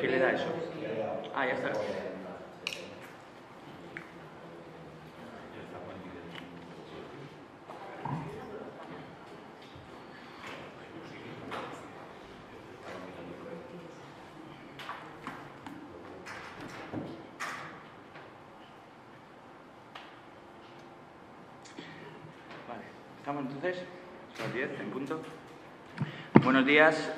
¿Qué le da eso? Ah, ya está. Vale, ¿estamos entonces? Son las 10 en punto. Buenos días.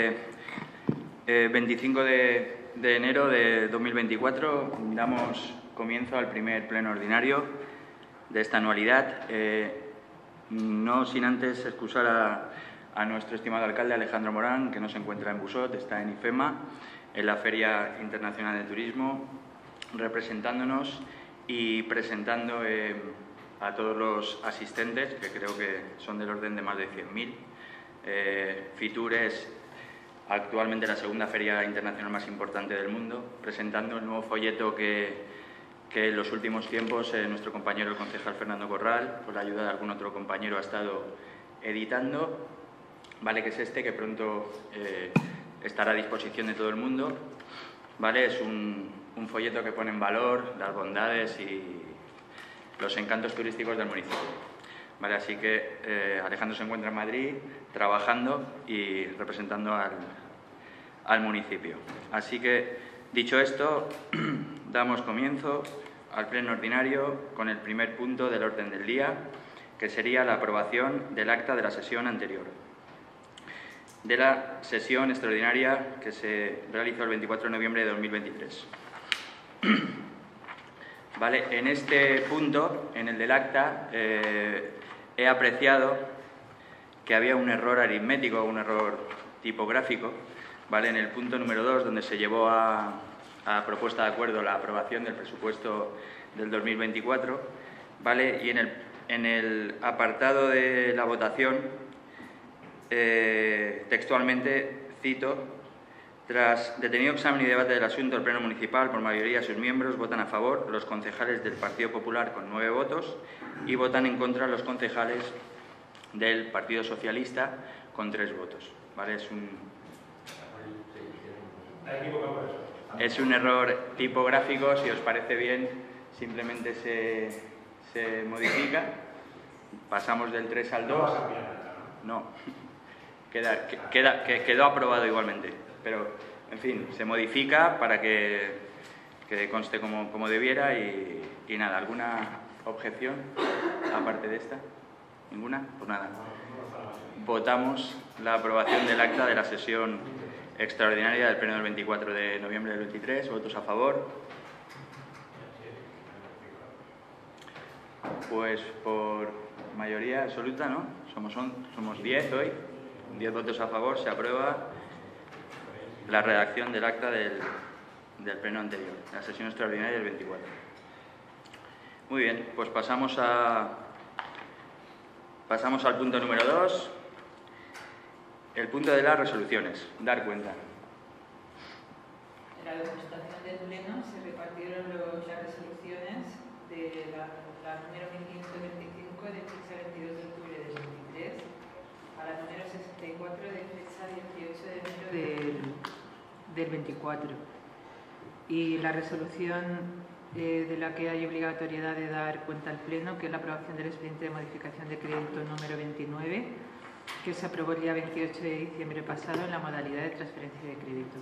25 de enero de 2024 damos comienzo al primer pleno ordinario de esta anualidad. No sin antes excusar a nuestro estimado alcalde Alejandro Morán, que no se encuentra en Busot, está en IFEMA, en la Feria Internacional de Turismo, representándonos y presentando a todos los asistentes, que creo que son del orden de más de 100.000. Fitur es actualmente la segunda feria internacional más importante del mundo, presentando el nuevo folleto que en los últimos tiempos nuestro compañero el concejal Fernando Corral, con la ayuda de algún otro compañero, ha estado editando, ¿vale? Que es este, que pronto estará a disposición de todo el mundo, ¿vale? Es un folleto que pone en valor las bondades y los encantos turísticos del municipio, ¿vale? Así que Alejandro se encuentra en Madrid trabajando y representando al municipio. Así que, dicho esto, damos comienzo al pleno ordinario con el primer punto del orden del día, que sería la aprobación del acta de la sesión anterior, de la sesión extraordinaria que se realizó el 24 de noviembre de 2023. Vale, en este punto, en el del acta, he apreciado que había un error aritmético, un error tipográfico, ¿vale? En el punto número 2, donde se llevó a propuesta de acuerdo la aprobación del presupuesto del 2024, ¿vale? Y en el apartado de la votación, textualmente cito: tras detenido examen y debate del asunto, el Pleno Municipal, por mayoría de sus miembros, votan a favor los concejales del Partido Popular con 9 votos y votan en contra los concejales del Partido Socialista con 3 votos, ¿vale? Es un error tipográfico. Si os parece bien, simplemente se modifica. Pasamos del 3 al 2. No, quedó aprobado igualmente. Pero, en fin, se modifica para que conste como debiera y nada. ¿Alguna objeción aparte de esta? ¿Ninguna? Pues nada. Votamos la aprobación del acta de la sesión extraordinaria del pleno del 24 de noviembre del 23. ¿Votos a favor? Pues por mayoría absoluta, ¿no? Somos 10 hoy. 10 votos a favor. Se aprueba la redacción del acta del pleno anterior, la sesión extraordinaria del 24. Muy bien, pues pasamos al punto número 2, el punto de las resoluciones. Dar cuenta. En la degustación del pleno se repartieron las resoluciones de la número 1525 de fecha 22 de octubre del 23 a la número 64 de fecha 18 de enero del 24. Y la resolución de la que hay obligatoriedad de dar cuenta al Pleno, que es la aprobación del expediente de modificación de crédito número 29, que se aprobó el día 28 de diciembre pasado en la modalidad de transferencia de crédito.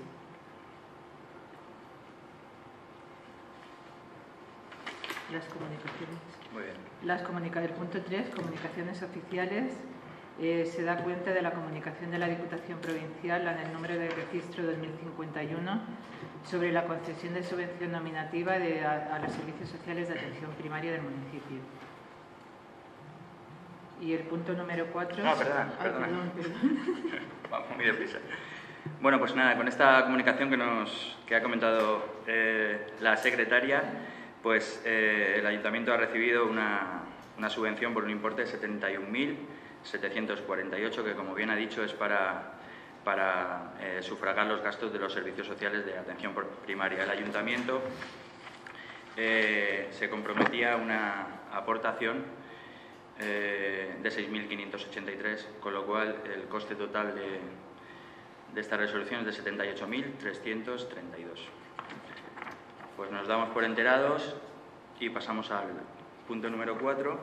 Las comunicaciones. Muy bien. El punto 3, comunicaciones oficiales. Se da cuenta de la comunicación de la Diputación Provincial en el número de registro 2051 sobre la concesión de subvención nominativa a los servicios sociales de atención primaria del municipio. Y el punto número 4... No, perdona. Vamos muy deprisa. Bueno, pues nada, con esta comunicación que ha comentado la secretaria, pues el Ayuntamiento ha recibido una subvención por un importe de 71.748, que, como bien ha dicho, es para sufragar los gastos de los servicios sociales de atención primaria. El Ayuntamiento se comprometía a una aportación de 6.583, con lo cual el coste total de esta resolución es de 78.332. Pues nos damos por enterados y pasamos al punto número 4.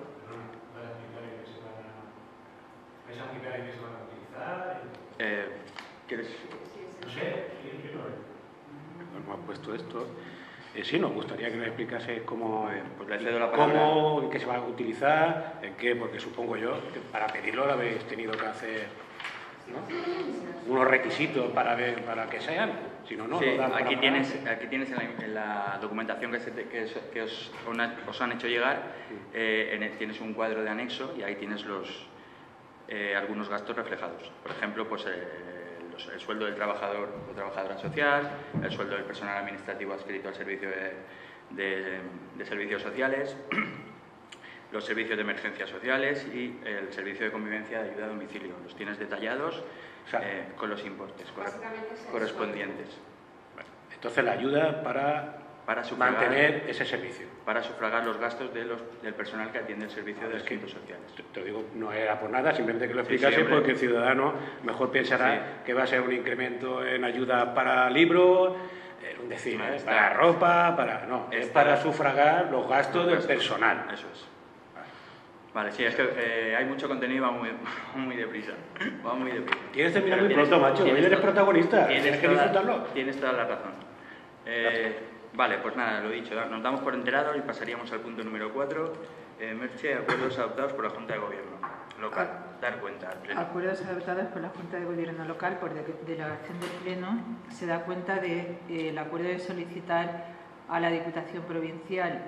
¿Vais a aplicar y qué se van a utilizar? ¿Quieres? No sé, no han puesto esto. Sí, nos gustaría que nos explicase cómo, pues le cedo la palabra. Cómo, en qué se van a utilizar, en qué, porque supongo yo que para pedirlo lo habéis tenido que hacer, ¿no?, unos requisitos para que sean, si no, no. Sí, no dan aquí para tienes en la documentación que os han hecho llegar, tienes un cuadro de anexo y ahí tienes algunos gastos reflejados. Por ejemplo, pues el sueldo del trabajador o trabajadora social, el sueldo del personal administrativo adscrito al servicio de servicios sociales, los servicios de emergencias sociales y el servicio de convivencia de ayuda a domicilio. Los tienes detallados con los importes correspondientes. Bueno, entonces la ayuda para mantener ese servicio. Para sufragar los gastos del personal que atiende el servicio de asuntos sociales. Te digo, no era por nada, simplemente que lo explicase, porque el ciudadano mejor pensará que va a ser un incremento en ayuda para libros, para ropa, es para sufragar los gastos del personal. Eso es. Vale, sí, es que hay mucho contenido y va muy deprisa. Va muy deprisa. Tienes que terminar muy pronto, macho. Hoy eres protagonista. Tienes que disfrutarlo. Tienes toda la razón. Vale, pues nada, lo dicho. Nos damos por enterados y pasaríamos al punto número 4. Merche, acuerdos adoptados por la Junta de Gobierno local. Dar cuenta al Pleno. Acuerdos adoptados por la Junta de Gobierno local por delegación del Pleno. Se da cuenta del acuerdo de solicitar a la Diputación Provincial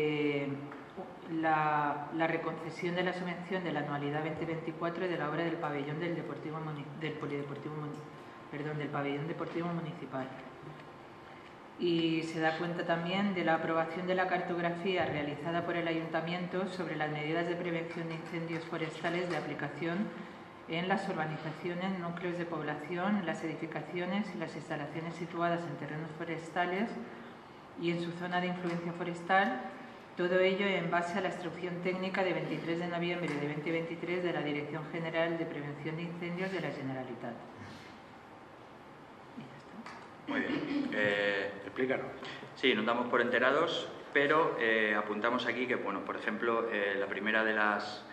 la reconcesión de la subvención de la anualidad 2024 de la obra del pabellón del pabellón deportivo municipal. Y se da cuenta también de la aprobación de la cartografía realizada por el Ayuntamiento sobre las medidas de prevención de incendios forestales de aplicación en las urbanizaciones, núcleos de población, en las edificaciones y las instalaciones situadas en terrenos forestales y en su zona de influencia forestal. Todo ello en base a la instrucción técnica de 23 de noviembre de 2023 de la Dirección General de Prevención de Incendios de la Generalitat. Muy bien. Explícanos. Sí, nos damos por enterados, pero apuntamos aquí que, bueno, por ejemplo, la primera de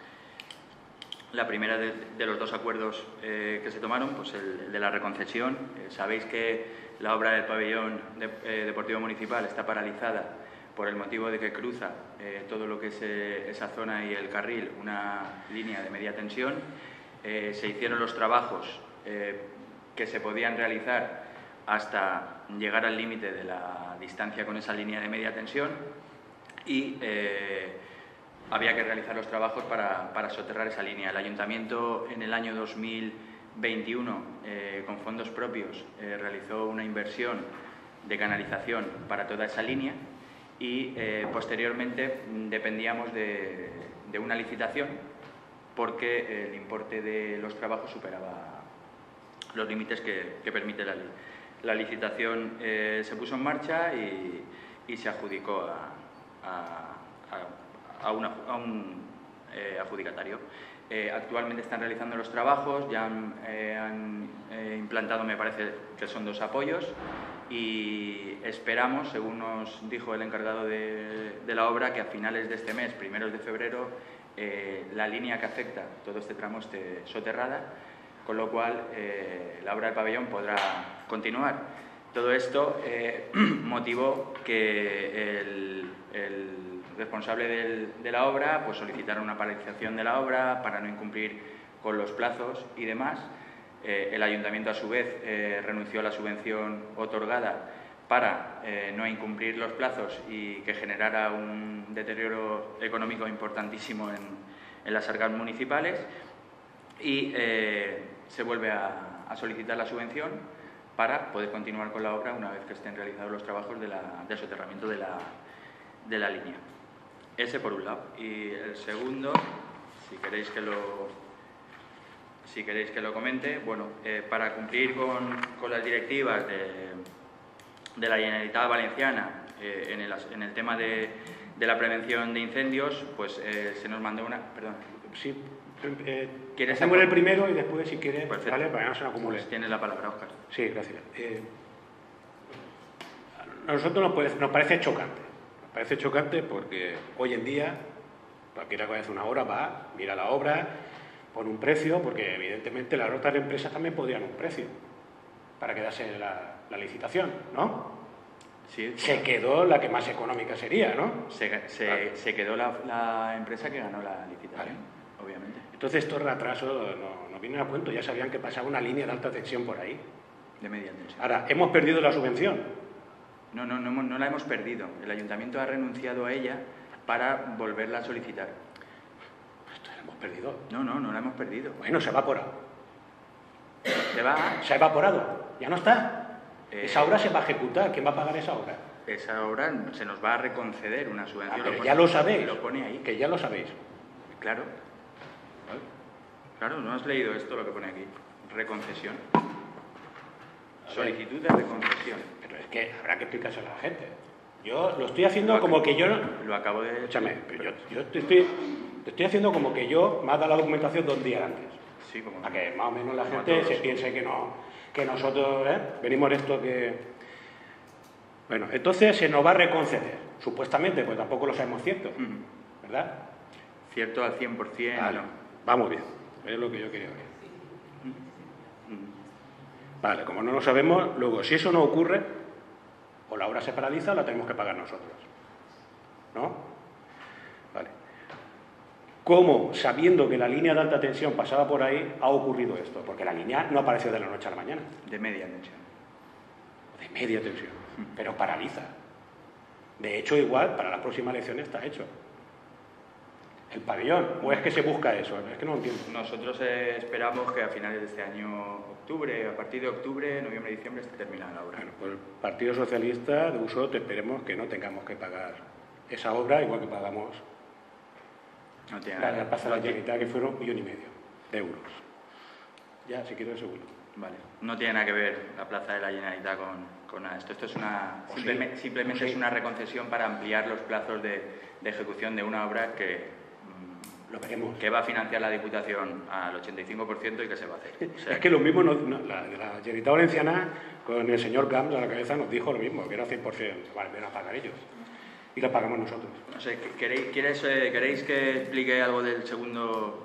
los dos acuerdos que se tomaron, pues el de la reconcesión. Sabéis que la obra del pabellón deportivo municipal está paralizada por el motivo de que cruza todo lo que es esa zona y el carril una línea de media tensión. Se hicieron los trabajos que se podían realizar hasta llegar al límite de la distancia con esa línea de media tensión y había que realizar los trabajos para soterrar esa línea. El Ayuntamiento en el año 2021, con fondos propios, realizó una inversión de canalización para toda esa línea y posteriormente dependíamos de una licitación porque el importe de los trabajos superaba los límites que permite la ley. La licitación se puso en marcha y se adjudicó a un adjudicatario. Actualmente están realizando los trabajos, ya han implantado, me parece que son 2 apoyos y esperamos, según nos dijo el encargado de la obra, que a finales de este mes, primeros de febrero, la línea que afecta todo este tramo esté soterrada, con lo cual la obra del pabellón podrá continuar. Todo esto motivó que el responsable de la obra pues solicitara una paralización de la obra para no incumplir con los plazos y demás. El Ayuntamiento, a su vez, renunció a la subvención otorgada para no incumplir los plazos y que generara un deterioro económico importantísimo en las arcas municipales y se vuelve a solicitar la subvención para poder continuar con la obra una vez que estén realizados los trabajos de soterramiento de la línea. Ese por un lado. Y el segundo, si queréis que lo comente, bueno, para cumplir con las directivas de la Generalitat Valenciana en el tema de la prevención de incendios, pues se nos mandó una... Perdón. Sí, Hacemos el primero y después, si quieres, perfecto, ¿vale? Para que no se nos acumule. Pues tienes la palabra, Óscar. Sí, gracias. A nosotros nos parece chocante. Nos parece chocante porque hoy en día cualquiera que hace una obra va, mira la obra, pone un precio, porque evidentemente las otras empresas también podrían un precio para quedarse la licitación, ¿no? Sí. Se quedó la que más económica sería, ¿no? Se quedó la empresa que ganó la licitación, obviamente. Entonces estos retrasos no vienen a cuento, ya sabían que pasaba una línea de alta tensión por ahí. De media tensión. Ahora, ¿hemos perdido la subvención? No la hemos perdido. El ayuntamiento ha renunciado a ella para volverla a solicitar. Esto la hemos perdido. No la hemos perdido. Bueno, se ha evaporado. Se ha evaporado, ya no está. Esa obra se va a ejecutar, ¿quién va a pagar esa obra? Esa obra se nos va a reconceder una subvención. Pero ya lo sabéis. Lo pone ahí. Que ya lo sabéis. Claro. Claro, ¿no has leído esto lo que pone aquí? Reconcesión. Solicitud de reconcesión. Pero es que habrá que explicárselo a la gente. Yo lo estoy haciendo como que yo... Lo acabo de... Escúchame, pero yo te estoy haciendo como que yo me ha dado la documentación 2 días antes. Sí, como... Para que más o menos la gente se piense que nosotros venimos de esto que... Bueno, entonces se nos va a reconceder. Supuestamente, pues tampoco lo sabemos cierto. ¿Verdad? Cierto al 100%. Vale, no. vamos bien. Es lo que yo quería ver. Vale, como no lo sabemos, luego, si eso no ocurre, o la obra se paraliza o la tenemos que pagar nosotros. ¿No? Vale. ¿Cómo, sabiendo que la línea de alta tensión pasaba por ahí, ha ocurrido esto? Porque la línea no apareció de la noche a la mañana. De media tensión. De media tensión. Pero paraliza. De hecho, igual, para la próxima elección está hecho. ¿El pabellón? ¿O es que se busca eso? Es que no lo entiendo. Nosotros esperamos que a finales de este año, octubre, a partir de octubre, noviembre, diciembre, se termine la obra. Bueno, pues el Partido Socialista de Usot esperemos que no tengamos que pagar esa obra, igual que pagamos la Plaza de la Generalitat, que fueron 1,5 millones de euros. Ya, si quiero el segundo. Vale. No tiene nada que ver la Plaza de la Generalitat con nada. Esto es una... Simplemente es una reconcesión para ampliar los plazos de ejecución de una obra que... Lo veremos. Que va a financiar la Diputación al 85% y que se va a hacer. O sea, es que lo mismo, la Generalitat Valenciana, con el señor Camps a la cabeza, nos dijo lo mismo, que era 100%. Vale, van a pagar ellos. Y la pagamos nosotros. No sé, ¿queréis que explique algo del segundo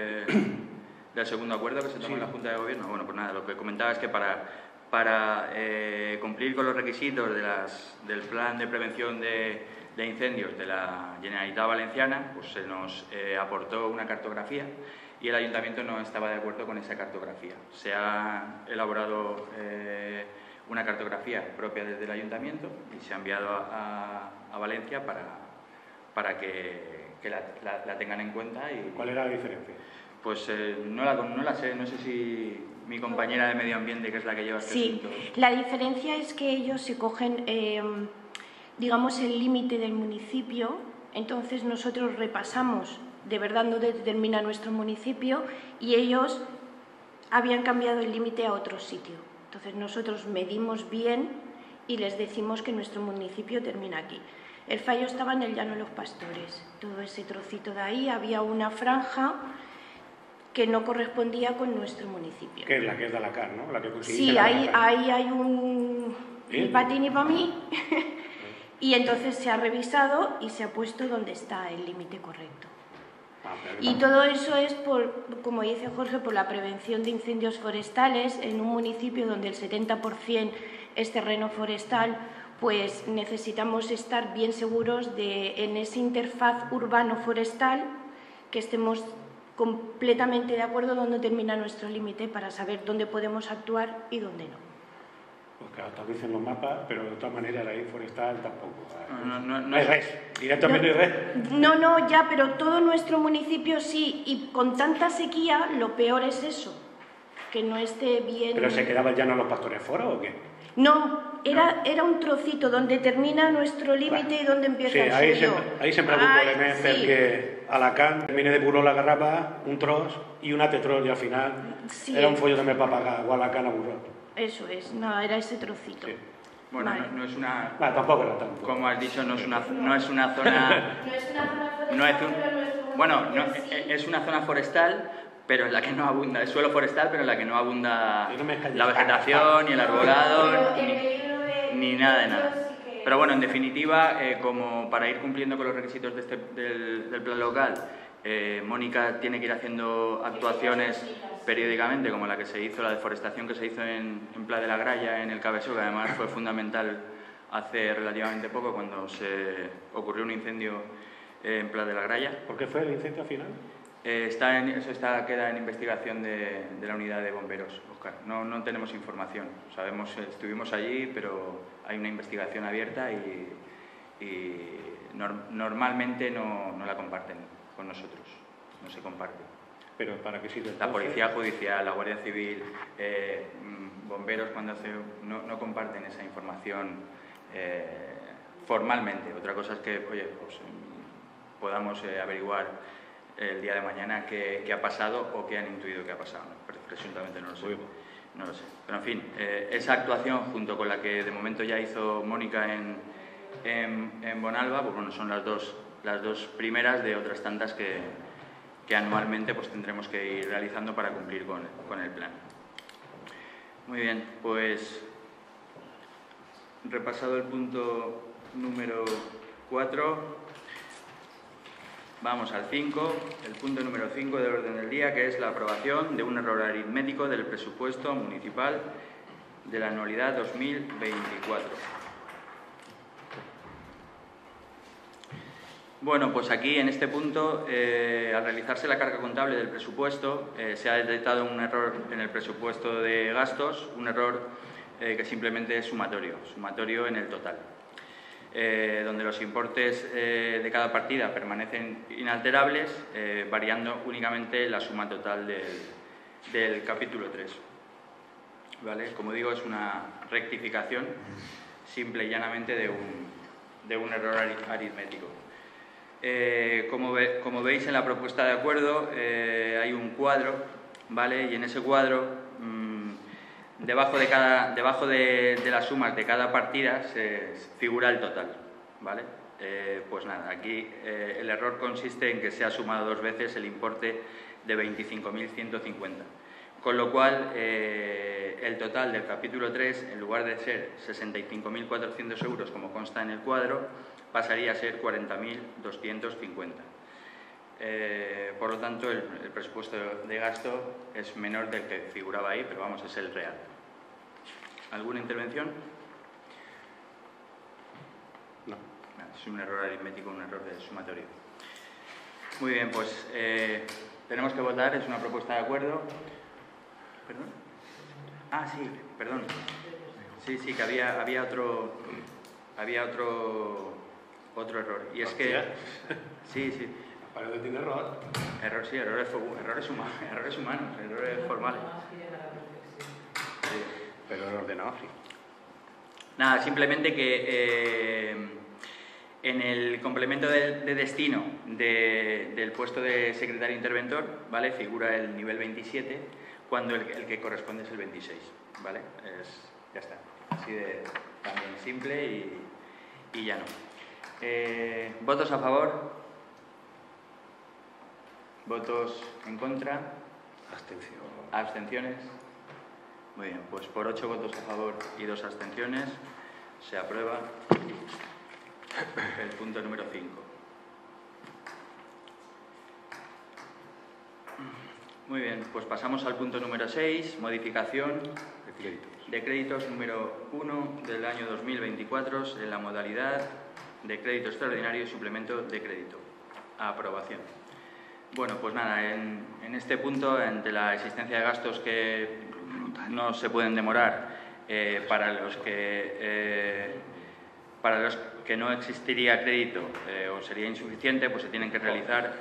acuerdo que se tomó en la Junta de Gobierno? Bueno, pues nada, lo que comentaba es que para cumplir con los requisitos del plan de prevención de incendios de la Generalitat Valenciana, pues se nos aportó una cartografía y el Ayuntamiento no estaba de acuerdo con esa cartografía. Se ha elaborado una cartografía propia desde el Ayuntamiento y se ha enviado a Valencia para que la tengan en cuenta. Y, ¿cuál era la diferencia? Pues no la sé, no sé si mi compañera de Medio Ambiente, que es la que lleva este asunto. La diferencia es que ellos se cogen... digamos, el límite del municipio, entonces nosotros repasamos de verdad dónde termina nuestro municipio y ellos habían cambiado el límite a otro sitio. Entonces nosotros medimos bien y les decimos que nuestro municipio termina aquí. El fallo estaba en el Llano de los Pastores. Todo ese trocito de ahí había una franja que no correspondía con nuestro municipio. Que es la que es de Alacant, ¿no? La que sí, ahí hay un... Ni para ti ni para mí. Y entonces se ha revisado y se ha puesto donde está el límite correcto. Y todo eso es, como dice Jorge, por la prevención de incendios forestales. En un municipio donde el 70% es terreno forestal, pues necesitamos estar bien seguros en esa interfaz urbano-forestal, que estemos completamente de acuerdo dónde termina nuestro límite para saber dónde podemos actuar y dónde no. Pues claro, establecen los mapas, pero de todas maneras la ley forestal tampoco. No hay res, directamente hay res. No, ya, pero todo nuestro municipio sí, y con tanta sequía lo peor es eso, que no esté bien... ¿Pero se quedaba el Llano de los Pastores fuera o qué? No, era un trocito donde termina nuestro límite y donde empieza el suyo. Ahí se preocupa de hacer que Alacant termine de Buró la Garrapa, un tros y una tetrol, y al final era un follo de me para pagar, o Alacant a Buró. Eso es, no, era ese trocito. Sí. Bueno, vale. no es una... tampoco era tanto. Como has dicho, no es una zona... No es una zona es una zona forestal, pero en la que no abunda, es suelo forestal, pero en la que no abunda la vegetación, ni el arbolado, ni nada de nada. Pero bueno, en definitiva, como para ir cumpliendo con los requisitos del plan local, Mónica tiene que ir haciendo actuaciones periódicamente, como la que se hizo, la deforestación que se hizo en Pla de la Gralla, en el Cabeçó, que además fue fundamental hace relativamente poco, cuando se ocurrió un incendio en Pla de la Gralla. ¿Por qué fue el incendio final? Queda en investigación de la unidad de bomberos, Óscar. No tenemos información. Sabemos, estuvimos allí, pero hay una investigación abierta y normalmente no la comparten con nosotros. No se comparte. ¿Pero para qué sirve? La Policía Judicial, la Guardia Civil, bomberos, no comparten esa información formalmente. Otra cosa es que, podamos averiguar el día de mañana qué ha pasado o qué han intuido que ha pasado. Presuntamente no lo sé. No lo sé. Pero en fin, esa actuación junto con la que de momento ya hizo Mónica en Bonalba, pues bueno, son las dos primeras de otras tantas que anualmente pues tendremos que ir realizando para cumplir con el plan. Muy bien, pues repasado el punto número 4, vamos al 5, el punto número 5 del orden del día, que es la aprobación de un error aritmético del presupuesto municipal de la anualidad 2024. Bueno, pues aquí en este punto, al realizarse la carga contable del presupuesto, se ha detectado un error en el presupuesto de gastos, un error que simplemente es sumatorio en el total, donde los importes de cada partida permanecen inalterables, variando únicamente la suma total del capítulo 3. ¿Vale? Como digo, es una rectificación simple y llanamente de un error aritmético. Como veis en la propuesta de acuerdo, hay un cuadro, ¿vale? Y en ese cuadro, debajo de las sumas de cada partida se figura el total, ¿vale? Pues nada, aquí el error consiste en que se ha sumado dos veces el importe de 25.150, con lo cual el total del capítulo 3, en lugar de ser 65.400 euros como consta en el cuadro, pasaría a ser 40.250. Por lo tanto, el presupuesto de gasto es menor del que figuraba ahí, pero vamos, es el real. ¿Alguna intervención? No. Es un error aritmético, un error de sumatorio. Muy bien, pues tenemos que votar, es una propuesta de acuerdo. ¿Perdón? Ah, sí, perdón. Sí, que había otro error. Y es que... Sí. Parece que tiene error. Errores humanos, errores formales. Sí, pero error ordenado, sí. Nada, simplemente que en el complemento de destino del puesto de secretario interventor, ¿vale? Figura el nivel 27, cuando el que corresponde es el 26, ¿vale? Ya está. Así de también simple y ya no. ¿Votos a favor? ¿Votos en contra? ¿Abstenciones? Muy bien, pues por 8 votos a favor y 2 abstenciones se aprueba el punto número 5. Muy bien, pues pasamos al punto número 6, modificación de créditos número 1 del año 2024 en la modalidad de crédito extraordinario y suplemento de crédito. A aprobación. Bueno, pues nada, en este punto, ante la existencia de gastos que no se pueden demorar, para los que no existiría crédito o sería insuficiente, pues se tienen que realizar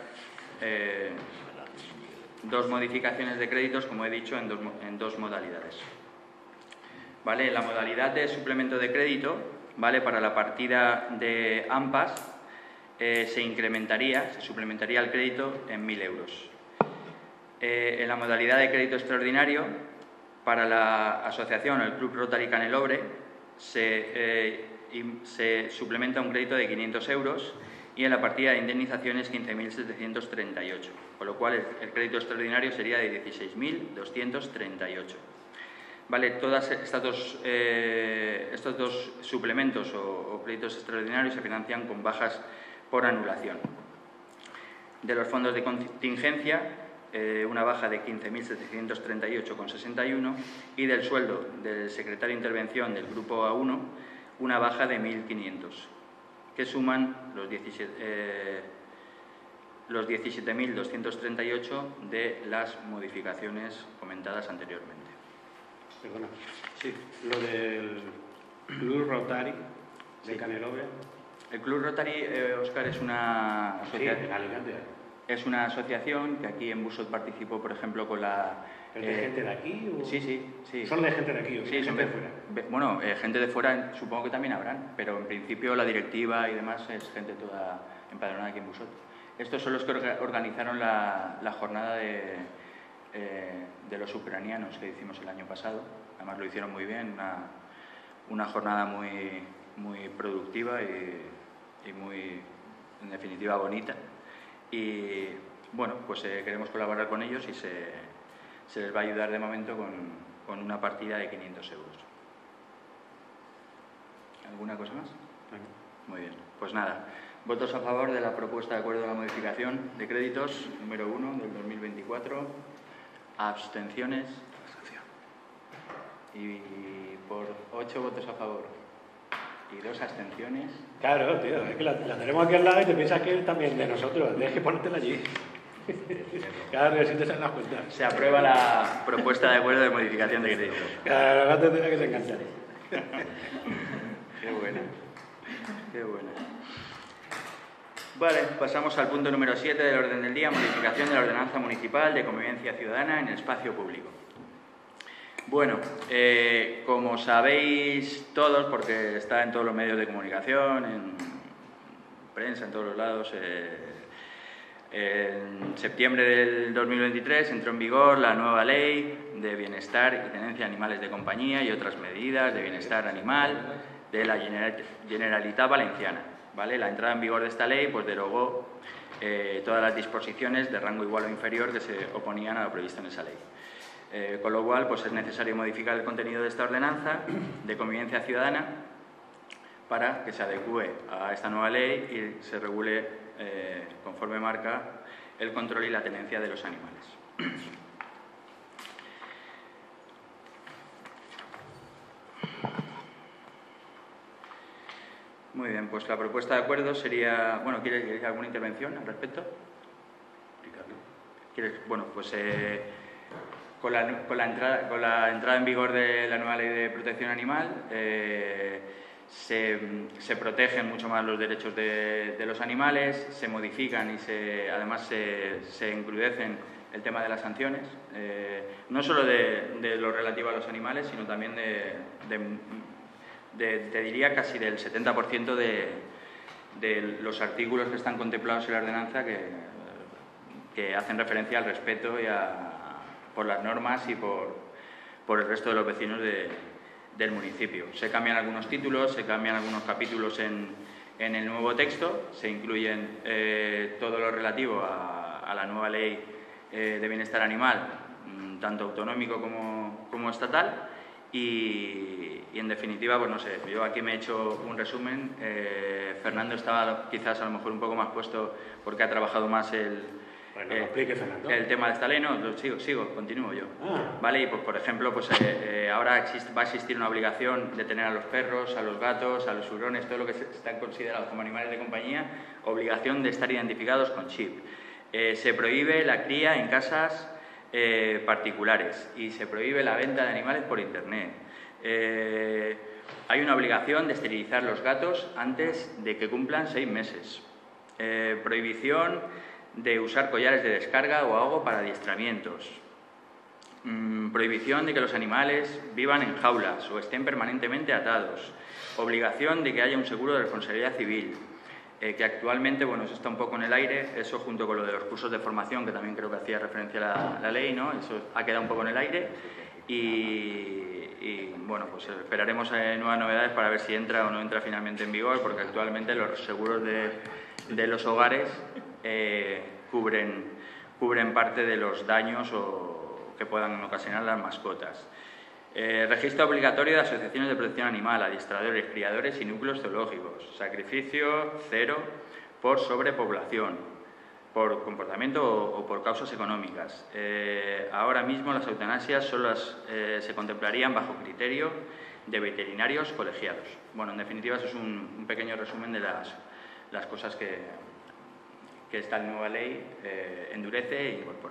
dos modificaciones de créditos, como he dicho, en dos modalidades. ¿Vale? La modalidad de suplemento de crédito, ¿vale? Para la partida de AMPAs, se suplementaría el crédito en 1.000 euros. En la modalidad de crédito extraordinario, para la asociación, el Club Rotary Canelobre, se suplementa un crédito de 500 euros y en la partida de indemnizaciones 15.738, con lo cual el crédito extraordinario sería de 16.238. Vale, todos estos dos suplementos o créditos extraordinarios se financian con bajas por anulación. De los fondos de contingencia, una baja de 15.738,61 y del sueldo del secretario de intervención del grupo A1, una baja de 1.500, que suman los 17.238 de las modificaciones comentadas anteriormente. Perdona. Sí. Lo del Club Rotary de Canelobre. El Club Rotary, Óscar, es una asociación. Sí, en Alicante. Es una asociación que aquí en Busot participó, por ejemplo, con la... ¿Es de gente de aquí? O... Sí. ¿Son de gente de aquí o sí, gente de fuera? Bueno, gente de fuera supongo que también habrán, pero en principio la directiva y demás es gente toda empadronada aquí en Busot. Estos son los que organizaron la jornada de los ucranianos que hicimos el año pasado. Además lo hicieron muy bien, una jornada muy productiva y muy, en definitiva, bonita. Y bueno, pues queremos colaborar con ellos y se les va a ayudar de momento con una partida de 500 euros. ¿Alguna cosa más? Muy bien, pues nada. Votos a favor de la propuesta de acuerdo a la modificación de créditos número 1 del 2024. Abstenciones. Y por 8 votos a favor y 2 abstenciones. Claro, tío, es que la tenemos aquí al lado y te piensas que es también de nosotros. Tienes que ponértela allí. Claro, que si te das cuenta. Se aprueba la propuesta de acuerdo de modificación de créditos. Claro, no te tendrá que se enganchar. Qué buena. Qué buena. Vale, pasamos al punto número 7 del orden del día, modificación de la ordenanza municipal de convivencia ciudadana en el espacio público. Bueno, como sabéis todos, porque está en todos los medios de comunicación, en prensa, en todos los lados, en septiembre del 2023 entró en vigor la nueva ley de bienestar y tenencia de animales de compañía y otras medidas de bienestar animal de la Generalitat Valenciana. ¿Vale? La entrada en vigor de esta ley pues derogó todas las disposiciones de rango igual o inferior que se oponían a lo previsto en esa ley. Con lo cual pues es necesario modificar el contenido de esta ordenanza de convivencia ciudadana para que se adecue a esta nueva ley y se regule conforme marca el control y la tenencia de los animales. Muy bien, pues la propuesta de acuerdo sería... Bueno, ¿quieres alguna intervención al respecto? ¿Quieres? Bueno, pues con la entrada en vigor de la nueva ley de protección animal se protegen mucho más los derechos de los animales, se modifican y además se encrudecen el tema de las sanciones, no solo de lo relativo a los animales, sino también te diría casi del 70% de los artículos que están contemplados en la ordenanza que hacen referencia al respeto y por las normas y por el resto de los vecinos del municipio. Se cambian algunos títulos, se cambian algunos capítulos en el nuevo texto, se incluyen todo lo relativo a la nueva ley de bienestar animal, tanto autonómico como estatal. Y en definitiva, pues no sé, yo aquí me he hecho un resumen. Fernando estaba quizás a lo mejor un poco más puesto porque ha trabajado más el tema de esta ley. No, continúo yo. Vale, y pues por ejemplo, pues ahora va a existir una obligación de tener a los perros, a los gatos, a los hurones, todo lo que están considerados como animales de compañía, obligación de estar identificados con chip. Se prohíbe la cría en casas particulares y se prohíbe la venta de animales por internet. Hay una obligación de esterilizar los gatos antes de que cumplan 6 meses. Prohibición de usar collares de descarga o ahogo para adiestramientos. Prohibición de que los animales vivan en jaulas o estén permanentemente atados. Obligación de que haya un seguro de responsabilidad civil. Que actualmente, bueno, eso está un poco en el aire, eso junto con lo de los cursos de formación, que también creo que hacía referencia a la ley, ¿no? Eso ha quedado un poco en el aire y y bueno, pues esperaremos nuevas novedades para ver si entra o no entra finalmente en vigor, porque actualmente los seguros de los hogares cubren parte de los daños que puedan ocasionar las mascotas. Registro obligatorio de asociaciones de protección animal, adiestradores, criadores y núcleos zoológicos. Sacrificio cero por sobrepoblación, por comportamiento o por causas económicas. Ahora mismo las eutanasias solo se contemplarían bajo criterio de veterinarios colegiados. Bueno, en definitiva, eso es un pequeño resumen de las cosas que esta nueva ley endurece e incorpora.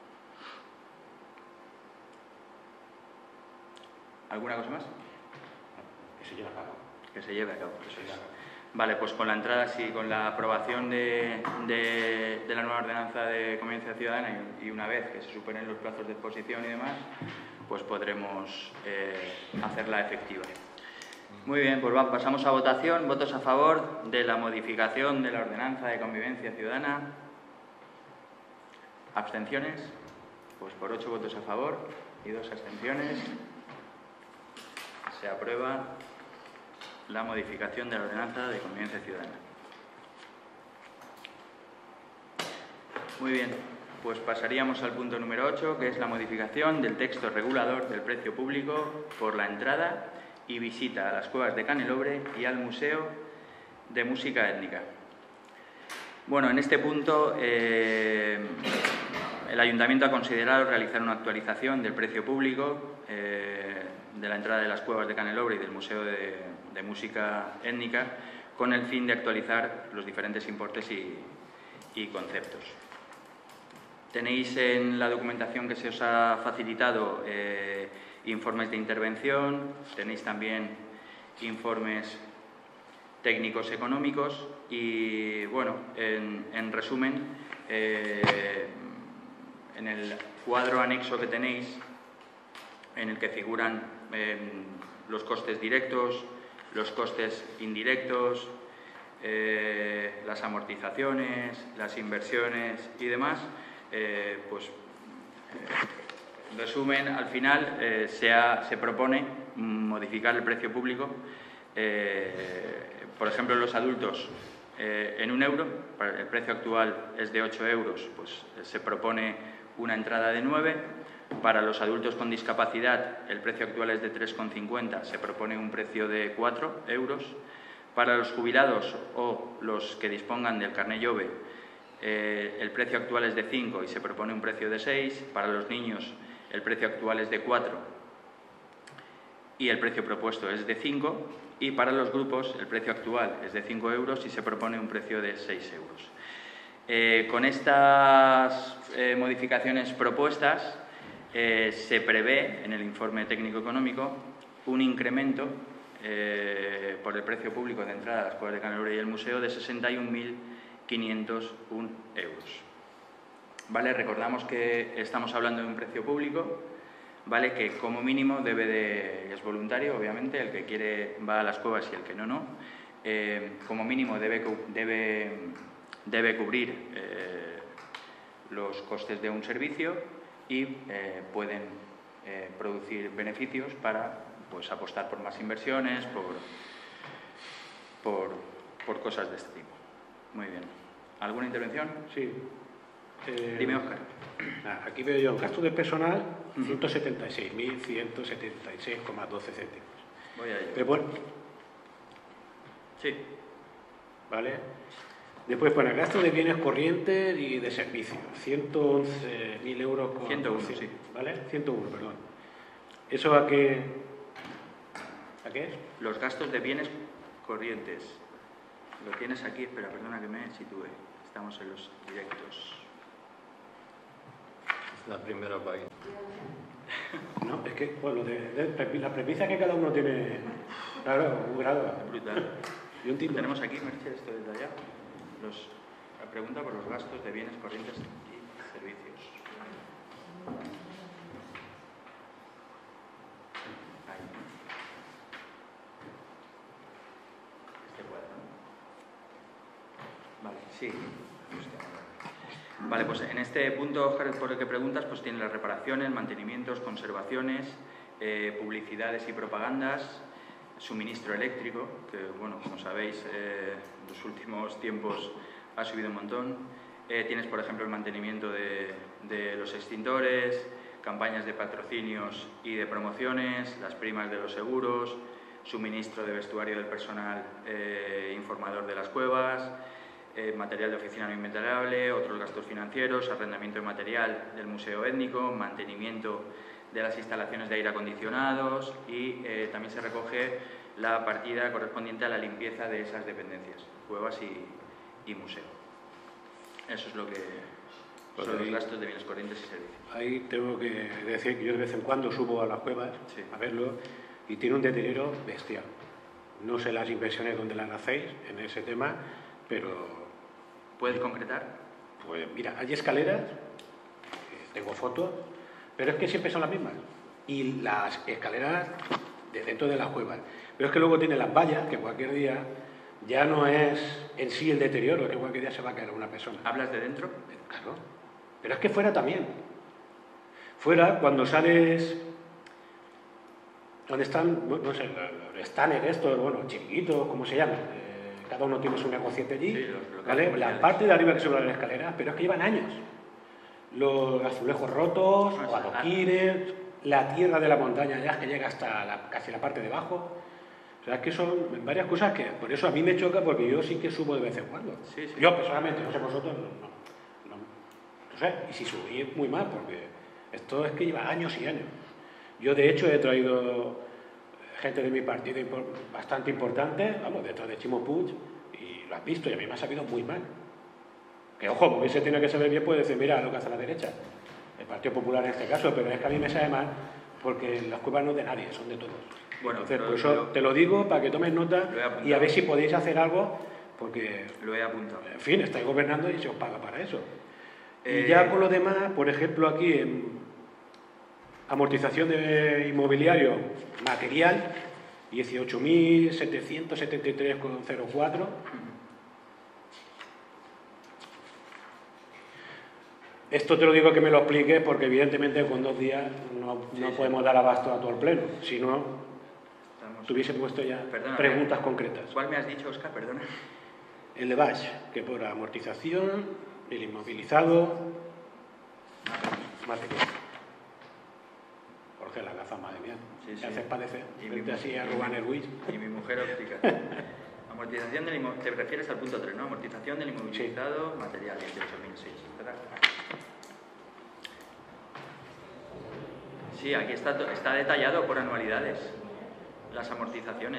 ¿Alguna cosa más? Que se lleve a cabo. Que se lleve a cabo, eso es. Vale, pues con la entrada, sí, con la aprobación de la nueva ordenanza de convivencia ciudadana y una vez que se superen los plazos de exposición y demás, pues podremos hacerla efectiva. Muy bien, pues pasamos a votación. ¿Votos a favor de la modificación de la ordenanza de convivencia ciudadana? ¿Abstenciones? Pues por 8 votos a favor y 2 abstenciones se aprueba la modificación de la ordenanza de convivencia ciudadana. Muy bien, pues pasaríamos al punto número 8, que es la modificación del texto regulador del precio público por la entrada y visita a las cuevas de Canelobre y al Museo de Música Étnica. Bueno, en este punto el Ayuntamiento ha considerado realizar una actualización del precio público de la entrada de las cuevas de Canelobre y del Museo de Música Étnica con el fin de actualizar los diferentes importes y conceptos. Tenéis en la documentación que se os ha facilitado informes de intervención, tenéis también informes técnicos económicos y, bueno, en resumen, en el cuadro anexo que tenéis, en el que figuran los costes directos, los costes indirectos, las amortizaciones, las inversiones y demás, pues en resumen, al final se propone modificar el precio público. Por ejemplo, los adultos en 1 euro, el precio actual es de 8 euros, pues se propone una entrada de 9. Para los adultos con discapacidad, el precio actual es de 3,50, se propone un precio de 4 euros. Para los jubilados o los que dispongan del carné Jove, el precio actual es de 5 y se propone un precio de 6. Para los niños, el precio actual es de 4 y el precio propuesto es de 5. Y para los grupos, el precio actual es de 5 euros y se propone un precio de 6 euros. Con estas modificaciones propuestas, se prevé en el informe técnico-económico un incremento por el precio público de entrada a las cuevas de Canelobre y el museo de 61.501 euros. ¿Vale? Recordamos que estamos hablando de un precio público, ¿vale? Que como mínimo es voluntario, obviamente, el que quiere va a las cuevas y el que no. Como mínimo debe cubrir los costes de un servicio y pueden producir beneficios para, pues, apostar por más inversiones, por cosas de este tipo. Muy bien. ¿Alguna intervención? Sí. Dime, Óscar. Aquí veo yo gasto de personal, 176.176,12 céntimos. Voy a ello. Después, sí. ¿Vale? Después, para el gasto de bienes corrientes y de servicios, 111.000 euros. 101, sí. ¿Vale? 101, perdón. ¿Eso a qué es? Los gastos de bienes corrientes. Lo tienes aquí, espera, perdona que me sitúe. Estamos en los directos. Es la primera página. No, es que, bueno, la premisa que cada uno tiene, claro, un grado. Brutal. Yo entiendo. Tenemos aquí, Merche, esto desde allá. La pregunta por los gastos de bienes corrientes y servicios. Ahí. Este cuadro, ¿no? Vale, sí. Vale, pues en este punto, Óscar, por el que preguntas, pues tiene las reparaciones, mantenimientos, conservaciones publicidades y propagandas, suministro eléctrico, que, bueno, como sabéis, en los últimos tiempos ha subido un montón. Tienes, por ejemplo, el mantenimiento de los extintores, campañas de patrocinios y de promociones, las primas de los seguros, suministro de vestuario del personal informador de las cuevas, material de oficina no inventariable, otros gastos financieros, arrendamiento de material del museo étnico, mantenimiento de las instalaciones de aire acondicionados y también se recoge la partida correspondiente a la limpieza de esas dependencias, cuevas y museo. Eso es lo que son los gastos de bienes corrientes y servicios. Ahí tengo que decir que yo de vez en cuando subo a las cuevas a verlo y tiene un deterioro bestial. No sé las inversiones donde las hacéis en ese tema, pero... ¿Puedes concretar? Pues mira, hay escaleras, tengo fotos, pero es que siempre son las mismas. Y las escaleras de dentro de las cuevas. Pero es que luego tiene las vallas, que cualquier día ya no es en sí el deterioro, que cualquier día se va a caer una persona. ¿Hablas de dentro? Claro. Pero es que fuera también. Fuera, cuando sales... donde están, no sé, los stands estos, bueno, chiquitos, ¿cómo se llaman? Cada uno tiene su negociete allí, sí, ¿vale? La parte de arriba que sube la escalera, pero es que llevan años. Los azulejos rotos, o adoquines, la tierra de la montaña ya es que llega hasta casi la parte de abajo. O sea, es que son varias cosas que, por eso a mí me choca, porque yo sí que subo de vez en cuando. Sí, sí. Yo personalmente, no sé vosotros, no sé, y si subí es muy mal, porque esto es que lleva años y años. Yo de hecho he traído gente de mi partido bastante importante, vamos, detrás de Chimo Puig, y lo has visto, y a mí me ha sabido muy mal. Que ojo, porque se tiene que saber bien, puede decir, mira lo que hace la derecha, el Partido Popular en este caso, pero es que a mí me sabe mal, porque las cuevas no son de nadie, son de todos. Bueno, entonces, por eso te lo digo, para que tomes nota, y a ver si podéis hacer algo, porque... Lo he apuntado. En fin, estáis gobernando y se os paga para eso. Y ya con lo demás, por ejemplo, aquí en amortización de inmobiliario material, 18.773,04. Esto te lo digo que me lo expliques porque evidentemente con 2 días no podemos dar abasto a todo el pleno. Si no, tuviese puesto ya preguntas concretas. ¿Cuál me has dicho, Óscar? Perdona. El de Baix, que por amortización, el inmovilizado, material. Jorge, la gafa, madre mía. Sí, te haces padecer. Y frente así a Ruban Erwich. Y mi mujer óptica. Amortización del te refieres al punto 3, ¿no? Amortización del inmovilizado material, 18.006, ¿verdad? Sí, aquí está detallado por anualidades las amortizaciones.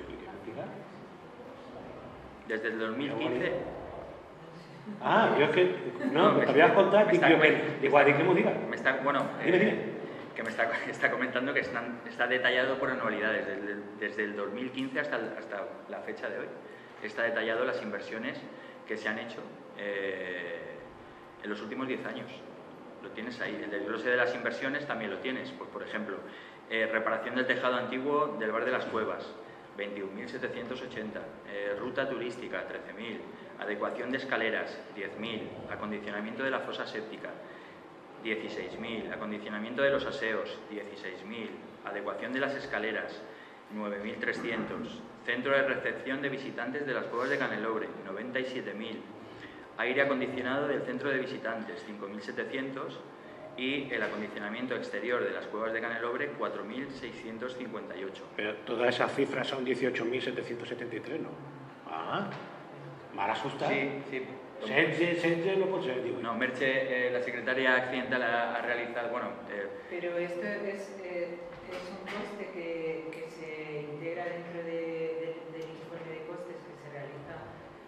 Desde el 2015. Ah, yo es que... No, me habías contado que igual, ¿de qué me digas? Bueno, dime. Que me está comentando que está detallado por anualidades, desde el 2015 hasta la fecha de hoy. Está detallado las inversiones que se han hecho en los últimos 10 años. Lo tienes ahí. El desglose de las inversiones también lo tienes. Pues, por ejemplo, reparación del tejado antiguo del Bar de las Cuevas, 21.780. Ruta turística, 13.000. Adecuación de escaleras, 10.000. Acondicionamiento de la fosa séptica, 16.000. Acondicionamiento de los aseos, 16.000. Adecuación de las escaleras, 9.300. Centro de recepción de visitantes de las cuevas de Canelobre, 97.000. Aire acondicionado del centro de visitantes, 5.700. Y el acondicionamiento exterior de las cuevas de Canelobre, 4.658. Pero todas esas cifras son 18.773, ¿no? Ah, mal asustado. Sí. Merche no puede ser, digo. No, Merche, la secretaria accidental ha realizado, Pero esto es un coste que se integra dentro del informe de costes que se realiza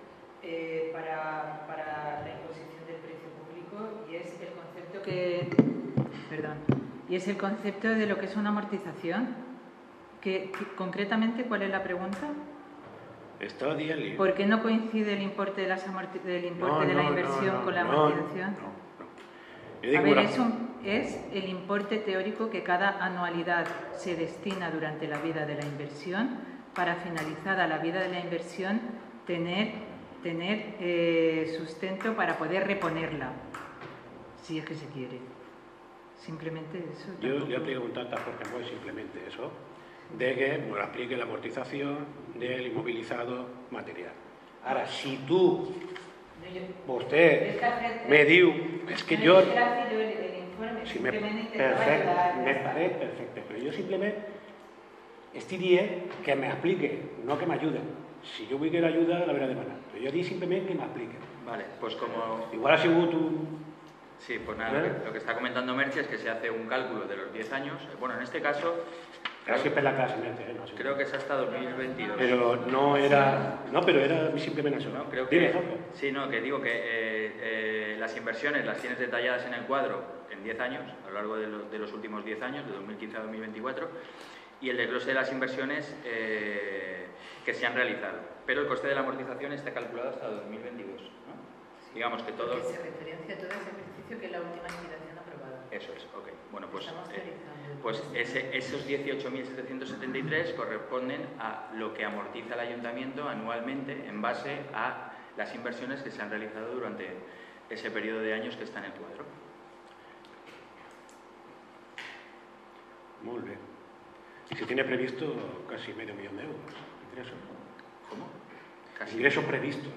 para la imposición del precio público y es el concepto y es el concepto de lo que es una amortización. Concretamente, ¿cuál es la pregunta? ¿Por qué no coincide el importe de la inversión con la amortización? A ver, es el importe teórico que cada anualidad se destina durante la vida de la inversión para, finalizada la vida de la inversión, tener sustento para poder reponerla, si es que se quiere. Simplemente eso. Yo le he preguntado a Jorge Moy simplemente eso, de que nos aplique la amortización del inmovilizado material. Ahora, si tú, usted me diu, es que yo... Si me parece perfecto, pero yo simplemente diría que me explique, no que me ayude. Si yo voy a querer ayuda, la veré de maná. Pero yo di simplemente que me explique. Vale, pues como... Igual así tú... Sí, pues nada, lo que está comentando Merche es que se hace un cálculo de los 10 años. Bueno, en este caso... Era siempre la clase, Merche, ¿eh? No, creo que es hasta 2022. Pero no era... No, pero era simplemente eso. No, creo que... Sí, no, que digo que las inversiones las tienes detalladas en el cuadro en 10 años, a lo largo de los últimos 10 años, de 2015 a 2024, y el desglose de las inversiones que se han realizado. Pero el coste de la amortización está calculado hasta 2022, ¿no? Digamos que todo... Que se referencia a todo ese ejercicio que es la última liquidación aprobada. Eso es, ok. Bueno, pues esos 18.773 corresponden a lo que amortiza el ayuntamiento anualmente en base a las inversiones que se han realizado durante ese periodo de años que está en el cuadro. Muy bien. Y se tiene previsto casi $500.000 ingresos. ¿Cómo? Casi. Ingresos previstos.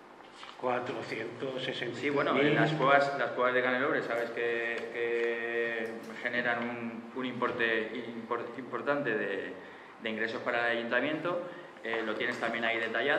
460. Sí, bueno, las cuevas de Canelobre sabes que generan un importe importante de ingresos para el ayuntamiento. Lo tienes también ahí detallado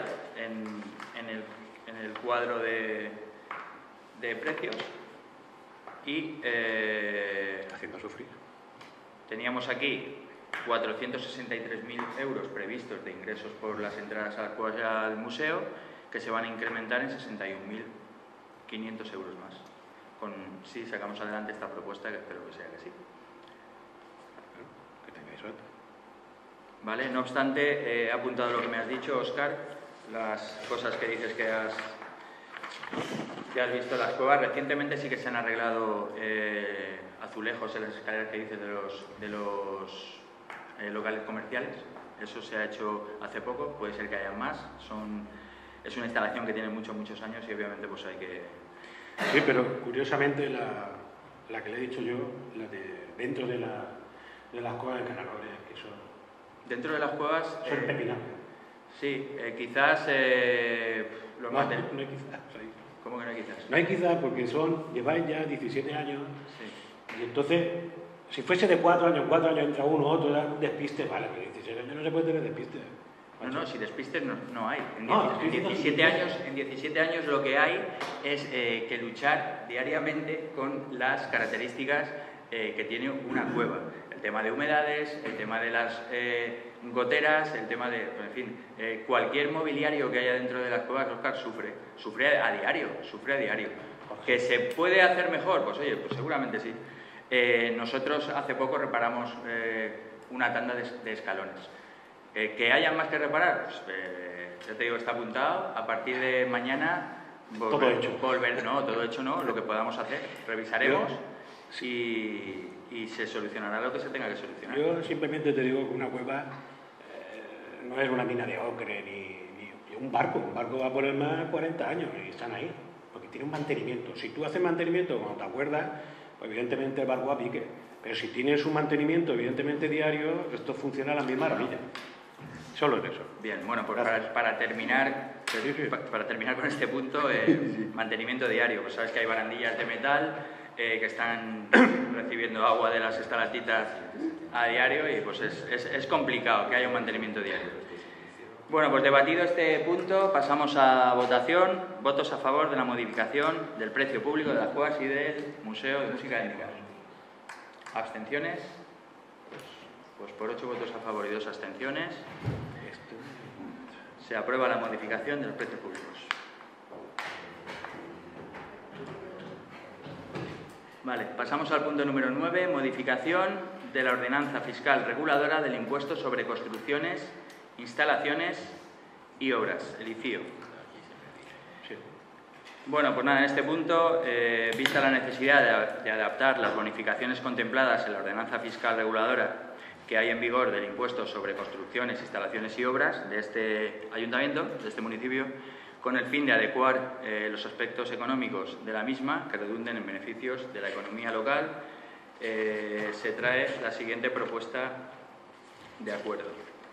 en el cuadro de precios. Y haciendo sufrir. Teníamos aquí 463.000 euros previstos de ingresos por las entradas a las cuevas y al museo, que se van a incrementar en 61.500 euros más. Si sacamos adelante esta propuesta, que espero que sea que sí. Que tengáis suerte. Vale, no obstante, he apuntado lo que me has dicho, Óscar, las cosas que dices que has visto en las cuevas. Recientemente sí que se han arreglado azulejos en las escaleras que dices de los locales comerciales. Eso se ha hecho hace poco, puede ser que haya más. Es una instalación que tiene muchos años y obviamente pues hay que... Sí, pero curiosamente la que le he dicho yo, la de dentro de las cuevas de Canelobre, que son... Dentro de las cuevas... Son pepinables. Sí, quizás... no hay quizás. ¿Cómo que no hay quizás? No hay quizás porque lleváis ya 17 años. Sí. Y entonces, si fuese de 4 años entra uno, otro, da un despiste, vale, pero 16 años no se puede tener despiste. No, si despistes no hay. En 17 años lo que hay es que luchar diariamente con las características que tiene una cueva. El tema de humedades, el tema de las goteras, el tema de... En fin, cualquier mobiliario que haya dentro de las cuevas, Óscar, sufre a diario. ¿Que se puede hacer mejor? Pues oye, pues seguramente sí. Nosotros hace poco reparamos una tanda de escalones. ¿Que haya más que reparar? Pues, ya te digo, está apuntado. A partir de mañana todo hecho. Todo hecho no, lo que podamos hacer. Revisaremos y se solucionará lo que se tenga que solucionar. Yo simplemente te digo que una cueva no es una mina de ocre ni un barco. Un barco va a poner más 40 años y están ahí, porque tiene un mantenimiento. Si tú haces mantenimiento cuando te acuerdas, pues evidentemente el barco va a pique. Pero si tienes un mantenimiento evidentemente diario, esto funciona a la misma maravilla. Solo es eso. Bien, bueno, pues para terminar con este punto, mantenimiento diario. Pues sabes que hay barandillas de metal que están recibiendo agua de las estalactitas a diario y pues es complicado que haya un mantenimiento diario. Bueno, pues debatido este punto, pasamos a votación. Votos a favor de la modificación del precio público de las cuevas y del Museo de Música Étnica. ¿Abstenciones? Pues por 8 votos a favor y 2 abstenciones se aprueba la modificación de los precios públicos. Vale, pasamos al punto número 9, modificación de la ordenanza fiscal reguladora del impuesto sobre construcciones, instalaciones y obras, el ICIO. Bueno, pues nada, en este punto, vista la necesidad de adaptar las bonificaciones contempladas en la ordenanza fiscal reguladora que hay en vigor del impuesto sobre construcciones, instalaciones y obras de este ayuntamiento, de este municipio, con el fin de adecuar los aspectos económicos de la misma que redunden en beneficios de la economía local se trae la siguiente propuesta de acuerdo.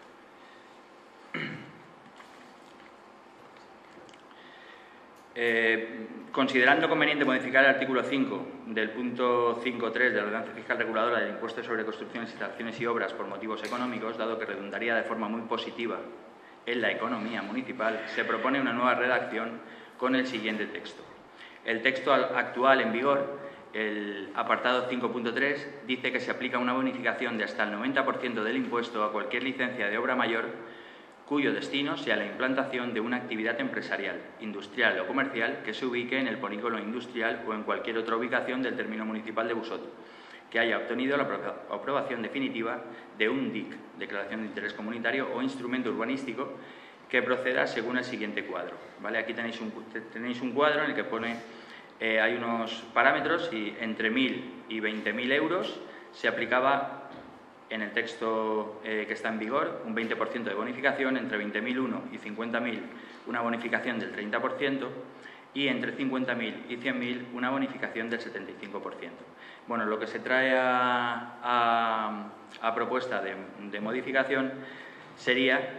Considerando conveniente modificar el artículo 5 del punto 5.3 de la Ordenanza Fiscal Reguladora del Impuesto sobre Construcciones, Instalaciones y Obras por motivos económicos, dado que redundaría de forma muy positiva en la economía municipal, se propone una nueva redacción con el siguiente texto. El texto actual en vigor, el apartado 5.3, dice que se aplica una bonificación de hasta el 90% del impuesto a cualquier licencia de obra mayor cuyo destino sea la implantación de una actividad empresarial, industrial o comercial que se ubique en el polígono industrial o en cualquier otra ubicación del término municipal de Busot, que haya obtenido la aprobación definitiva de un DIC, Declaración de Interés Comunitario, o instrumento urbanístico que proceda según el siguiente cuadro. ¿Vale? Aquí tenéis un cuadro en el que pone, hay unos parámetros y entre 1.000 y 20.000 euros se aplicaba en el texto que está en vigor un 20% de bonificación, entre 20.001 y 50.000 una bonificación del 30% y entre 50.000 y 100.000 una bonificación del 75%. Bueno, lo que se trae a propuesta de modificación sería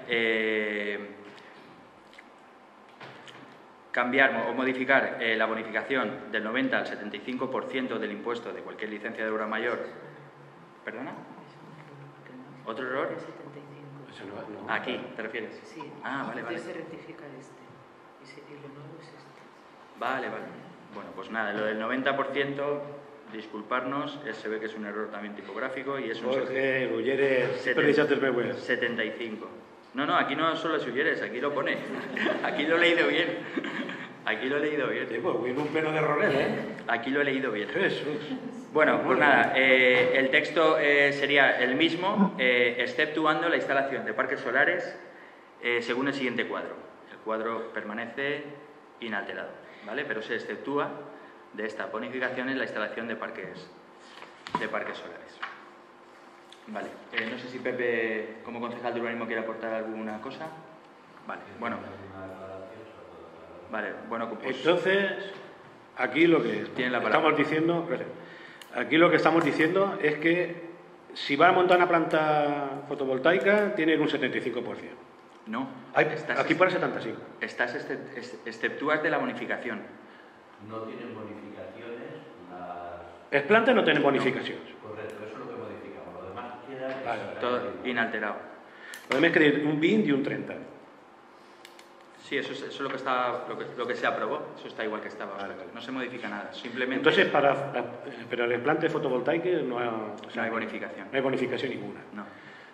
cambiar o modificar la bonificación del 90 al 75% del impuesto de cualquier licencia de obra mayor. ¿Perdona? ¿Otro error? Aquí, ¿te refieres? Sí. Ah, vale, vale. Se rectifica y lo nuevo es este. Vale, vale. Bueno, pues nada, lo del 90%, disculparnos, se ve que es un error también tipográfico y es un... Jorge, Ulleres, 75. No, aquí no solo es Ulleres, aquí lo pone. Aquí lo he leído bien. Aquí lo he leído bien. Sí, pues hubo un pleno de errores, ¿eh? Aquí lo he leído bien. Jesús. Bueno, pues nada, el texto sería el mismo, exceptuando la instalación de parques solares según el siguiente cuadro. El cuadro permanece inalterado, ¿vale? Pero se exceptúa de esta bonificación en la instalación de parques solares. Vale, no sé si Pepe, como concejal de urbanismo, quiere aportar alguna cosa. Vale, bueno. Vale, bueno, pues... Entonces, aquí lo que estamos diciendo... Aquí lo que estamos diciendo es que si va a montar una planta fotovoltaica, tienen un 75%. No. Aquí pone 75. Exceptúas de la bonificación. No tienen bonificaciones las... Las plantas no tienen bonificaciones. Correcto, eso es lo que modificamos. Lo demás queda... Vale, todo inalterado. Lo demás es un 20 y un 30. Sí, eso es lo que se aprobó, eso está igual que estaba. Vale. No se modifica nada, simplemente... Entonces, pero el implante fotovoltaico no hay bonificación. No hay bonificación ninguna. No.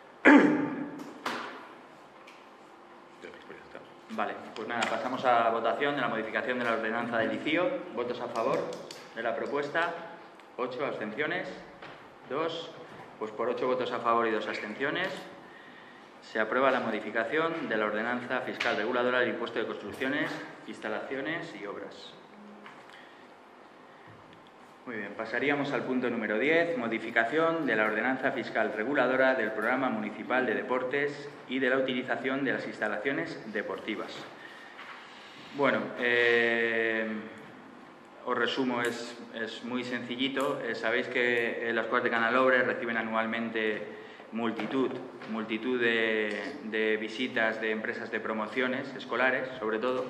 Vale, pues nada, pasamos a votación de la modificación de la ordenanza del ICIO. ¿Votos a favor de la propuesta? 8 abstenciones. 2. Pues por 8 votos a favor y 2 abstenciones se aprueba la modificación de la Ordenanza Fiscal Reguladora del Impuesto de Construcciones, Instalaciones y Obras. Muy bien, pasaríamos al punto número 10, modificación de la Ordenanza Fiscal Reguladora del Programa Municipal de Deportes y de la utilización de las instalaciones deportivas. Bueno, os resumo, es muy sencillito. Sabéis que las Cuadras de Canalobre reciben anualmente multitud de visitas de empresas de promociones escolares, sobre todo,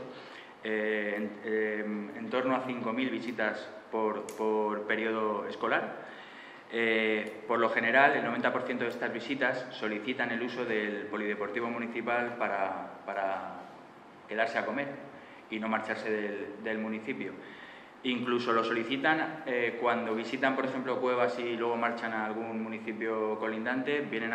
en torno a 5.000 visitas por periodo escolar. Por lo general, el 90% de estas visitas solicitan el uso del polideportivo municipal para quedarse a comer y no marcharse del municipio. Incluso lo solicitan cuando visitan, por ejemplo, Cuevas y luego marchan a algún municipio colindante, vienen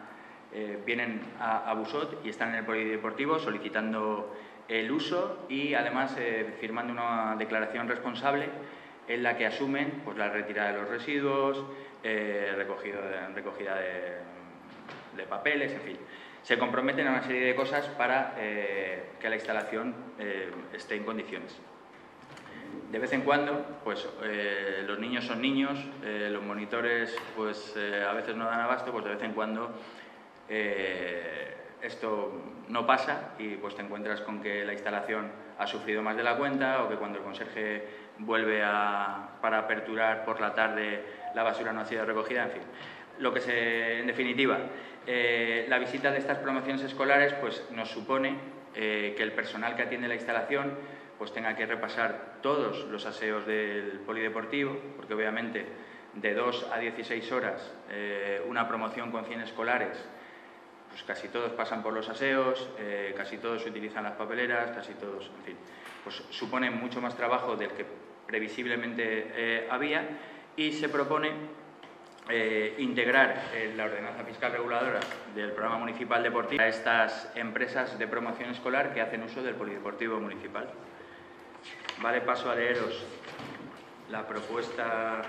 a Busot y están en el polideportivo solicitando el uso y además firmando una declaración responsable en la que asumen pues, la retirada de los residuos, recogida de papeles, en fin. Se comprometen a una serie de cosas para que la instalación esté en condiciones. De vez en cuando, pues los niños son niños, los monitores pues a veces no dan abasto, pues de vez en cuando esto no pasa y pues te encuentras con que la instalación ha sufrido más de la cuenta o que cuando el conserje vuelve para aperturar por la tarde la basura no ha sido recogida, en fin. En definitiva, la visita de estas promociones escolares pues, nos supone que el personal que atiende la instalación pues, tenga que repasar todos los aseos del polideportivo, porque obviamente de 2 a 16 horas una promoción con 100 escolares, pues casi todos pasan por los aseos, casi todos utilizan las papeleras, casi todos, en fin, pues supone mucho más trabajo del que previsiblemente había, y se propone integrar en la ordenanza fiscal reguladora del programa municipal deportivo a estas empresas de promoción escolar que hacen uso del polideportivo municipal. Vale, paso a leeros la propuesta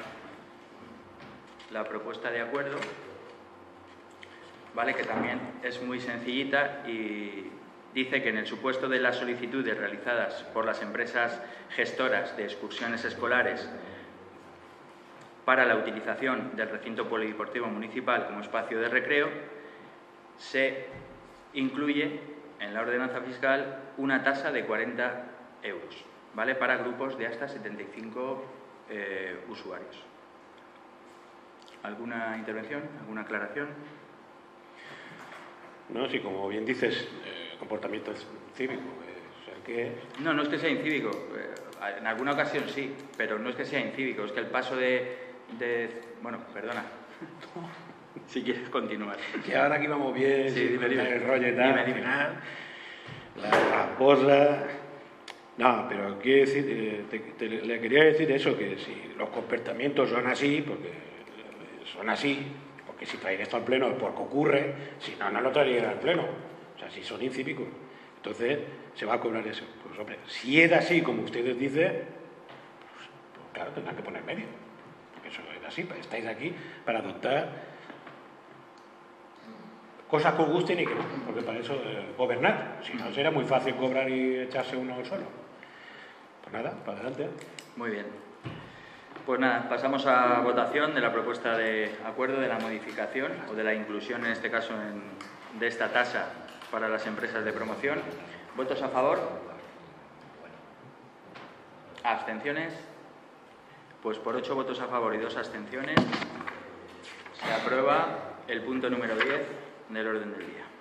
de acuerdo, vale, que también es muy sencillita y dice que en el supuesto de las solicitudes realizadas por las empresas gestoras de excursiones escolares para la utilización del recinto polideportivo municipal como espacio de recreo, se incluye en la ordenanza fiscal una tasa de 40 euros, ¿vale?, para grupos de hasta 75 usuarios. ¿Alguna intervención? ¿Alguna aclaración? No, sí, como bien dices, comportamiento cívico. O sea que... No, no es que sea incívico. En alguna ocasión sí, pero no es que sea incívico. Es que el paso Bueno, perdona. Si quieres continuar. Que ahora aquí vamos bien, sí, dime. El rollo y tal, dime. La porra... No, pero quiero decir, le quería decir eso, que si los comportamientos son así, porque son así, porque si traen esto al pleno es porque ocurre, si no, no lo traerían al pleno. O sea, si son incívicos. Entonces, se va a cobrar eso. Pues hombre, si es así como ustedes dicen, pues claro, tendrán que poner medio. Porque eso es así, estáis aquí para adoptar cosas que os gusten y que no, porque para eso gobernar. Si no, será muy fácil cobrar y echarse uno solo. Pues nada, para adelante. Muy bien. Pues nada, pasamos a votación de la propuesta de acuerdo de la modificación o de la inclusión, en este caso, de esta tasa para las empresas de promoción. ¿Votos a favor? ¿Abstenciones? Pues por 8 votos a favor y 2 abstenciones se aprueba el punto número 10 del orden del día.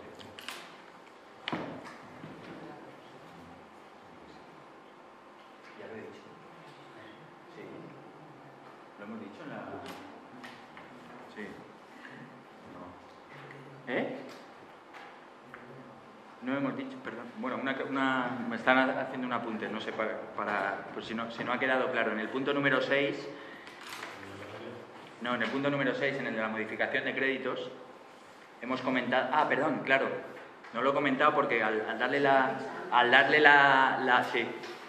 Ya lo he dicho. Sí. ¿Lo hemos dicho en la...? Sí. No. ¿Eh? No hemos dicho, perdón. Bueno, me están haciendo un apunte, no sé, pues si no ha quedado claro. En el punto número 6... No, en el punto número 6, en el de la modificación de créditos, hemos comentado... Ah, perdón, claro. No lo he comentado porque al darle la... Sí.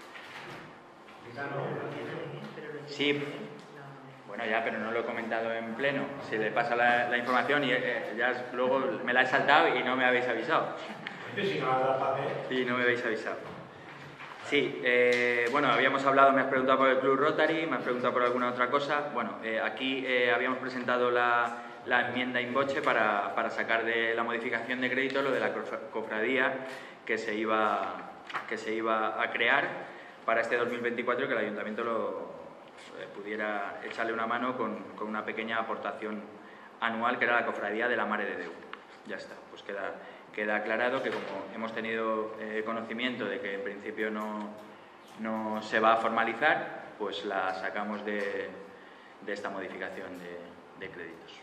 Sí. Bueno, ya, pero no lo he comentado en pleno. Se le pasa la información y ya luego me la he saltado y no me habéis avisado. Sí, no me habéis avisado. Sí, bueno, habíamos hablado, me has preguntado por el Club Rotary, me has preguntado por alguna otra cosa. Bueno, aquí habíamos presentado la enmienda in voce para sacar de la modificación de crédito lo de la cofradía que se iba a crear para este 2024, que el Ayuntamiento pudiera echarle una mano con una pequeña aportación anual, que era la cofradía de la Mare de Déu. Ya está, pues queda aclarado que como hemos tenido conocimiento de que en principio no se va a formalizar, pues la sacamos de esta modificación de créditos.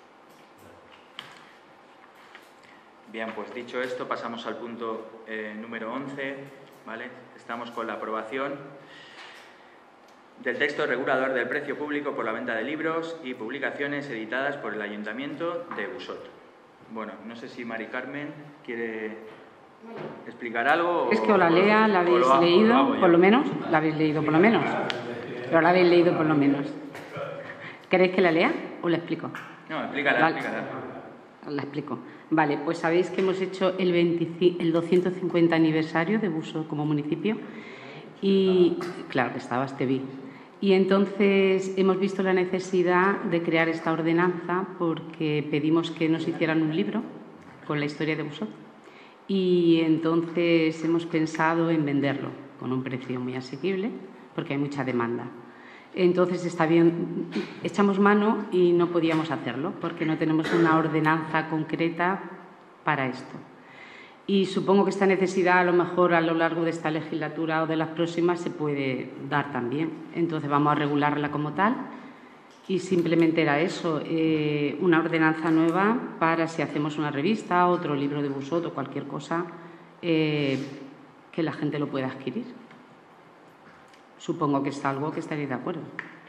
Bien, pues dicho esto, pasamos al punto número 11, ¿vale? Estamos con la aprobación del texto regulador del precio público por la venta de libros y publicaciones editadas por el Ayuntamiento de Busot. Bueno, no sé si Mari Carmen quiere explicar algo. Es que o la lea, la habéis leído, por lo menos. La habéis leído, por lo menos. Pero la habéis leído, por lo menos. ¿Queréis que la lea o la explico? No, explícala. La explico. Vale, pues sabéis que hemos hecho el 250 aniversario de Busot como municipio. Y claro que estaba Esteví. Y entonces hemos visto la necesidad de crear esta ordenanza porque pedimos que nos hicieran un libro con la historia de Busot. Y entonces hemos pensado en venderlo con un precio muy asequible porque hay mucha demanda. Entonces está bien, echamos mano y no podíamos hacerlo porque no tenemos una ordenanza concreta para esto. Y supongo que esta necesidad a lo mejor a lo largo de esta legislatura o de las próximas se puede dar también. Entonces vamos a regularla como tal y simplemente era eso, una ordenanza nueva para si hacemos una revista, otro libro de Busot o cualquier cosa que la gente lo pueda adquirir. Supongo que es algo que estaréis de acuerdo.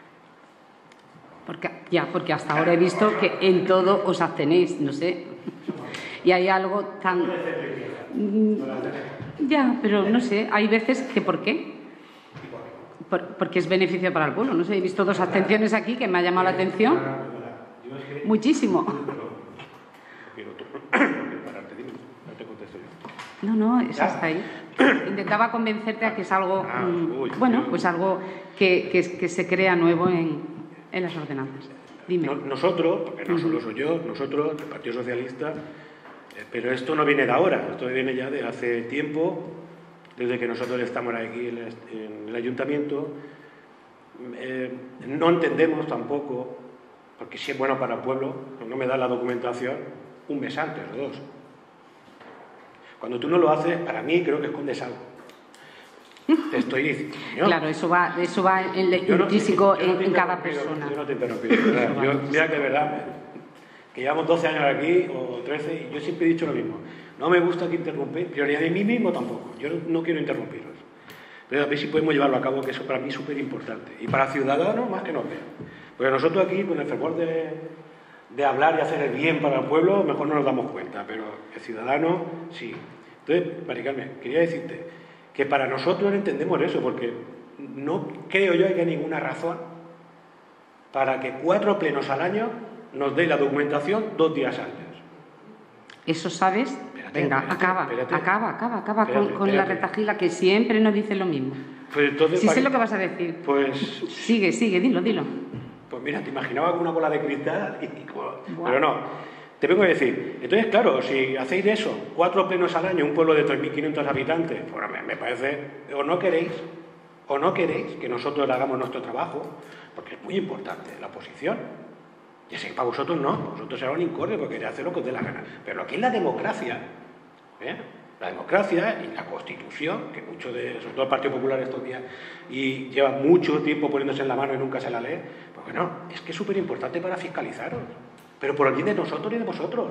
Porque hasta ahora he visto que en todo os abstenéis, no sé. Y hay algo tan... Ya, pero no sé, hay veces que ¿por qué? Porque es beneficio para el pueblo. No sé, he visto 2 abstenciones aquí que me ha llamado la atención. Muchísimo. No, eso está ahí. Intentaba convencerte a que es algo, bueno, pues algo que se crea nuevo en las ordenanzas. Dime. Nosotros, porque no solo soy yo, nosotros, el Partido Socialista, pero esto no viene de ahora, esto viene ya de hace tiempo, desde que nosotros estamos aquí en el ayuntamiento. No entendemos tampoco, porque si es bueno para el pueblo, no me da la documentación un mes antes o 2. Cuando tú no lo haces, para mí creo que escondes algo. Te estoy diciendo. Claro, eso va intrínseco en cada persona. Yo no te interrumpí. Mira que de verdad, que llevamos 12 años aquí, o 13, y yo siempre he dicho lo mismo. No me gusta que interrumpir, pero ni de mí mismo tampoco. Yo no quiero interrumpiros. Pero a ver si podemos llevarlo a cabo, que eso para mí es súper importante. Y para ciudadanos, más que no. Porque nosotros aquí, con el fervor de hablar y hacer el bien para el pueblo, mejor no nos damos cuenta, pero el ciudadano sí. Entonces, Mari Carmen, quería decirte que para nosotros entendemos eso, porque no creo yo que haya ninguna razón para que 4 plenos al año nos dé la documentación 2 días antes. ¿Eso sabes? Venga, acaba con la retajila, que siempre nos dice lo mismo. Pues entonces, sí sé lo que vas a decir. Pues... Sigue, dilo. Pues mira, te imaginaba con una bola de cristal pero no, te vengo a decir. Entonces, claro, si hacéis de eso 4 plenos al año, un pueblo de 3.500 habitantes, pues me parece, o no queréis que nosotros hagamos nuestro trabajo, porque es muy importante la oposición. Ya sé que para vosotros no, para vosotros será un incorde porque queréis hacer lo que os dé la gana. Pero lo que es la democracia, la democracia y la Constitución, que muchos sobre todo el Partido Popular estos días, y lleva mucho tiempo poniéndose en la mano y nunca se la lee, pues bueno, es que es súper importante para fiscalizaros, pero por el bien de nosotros y de vosotros.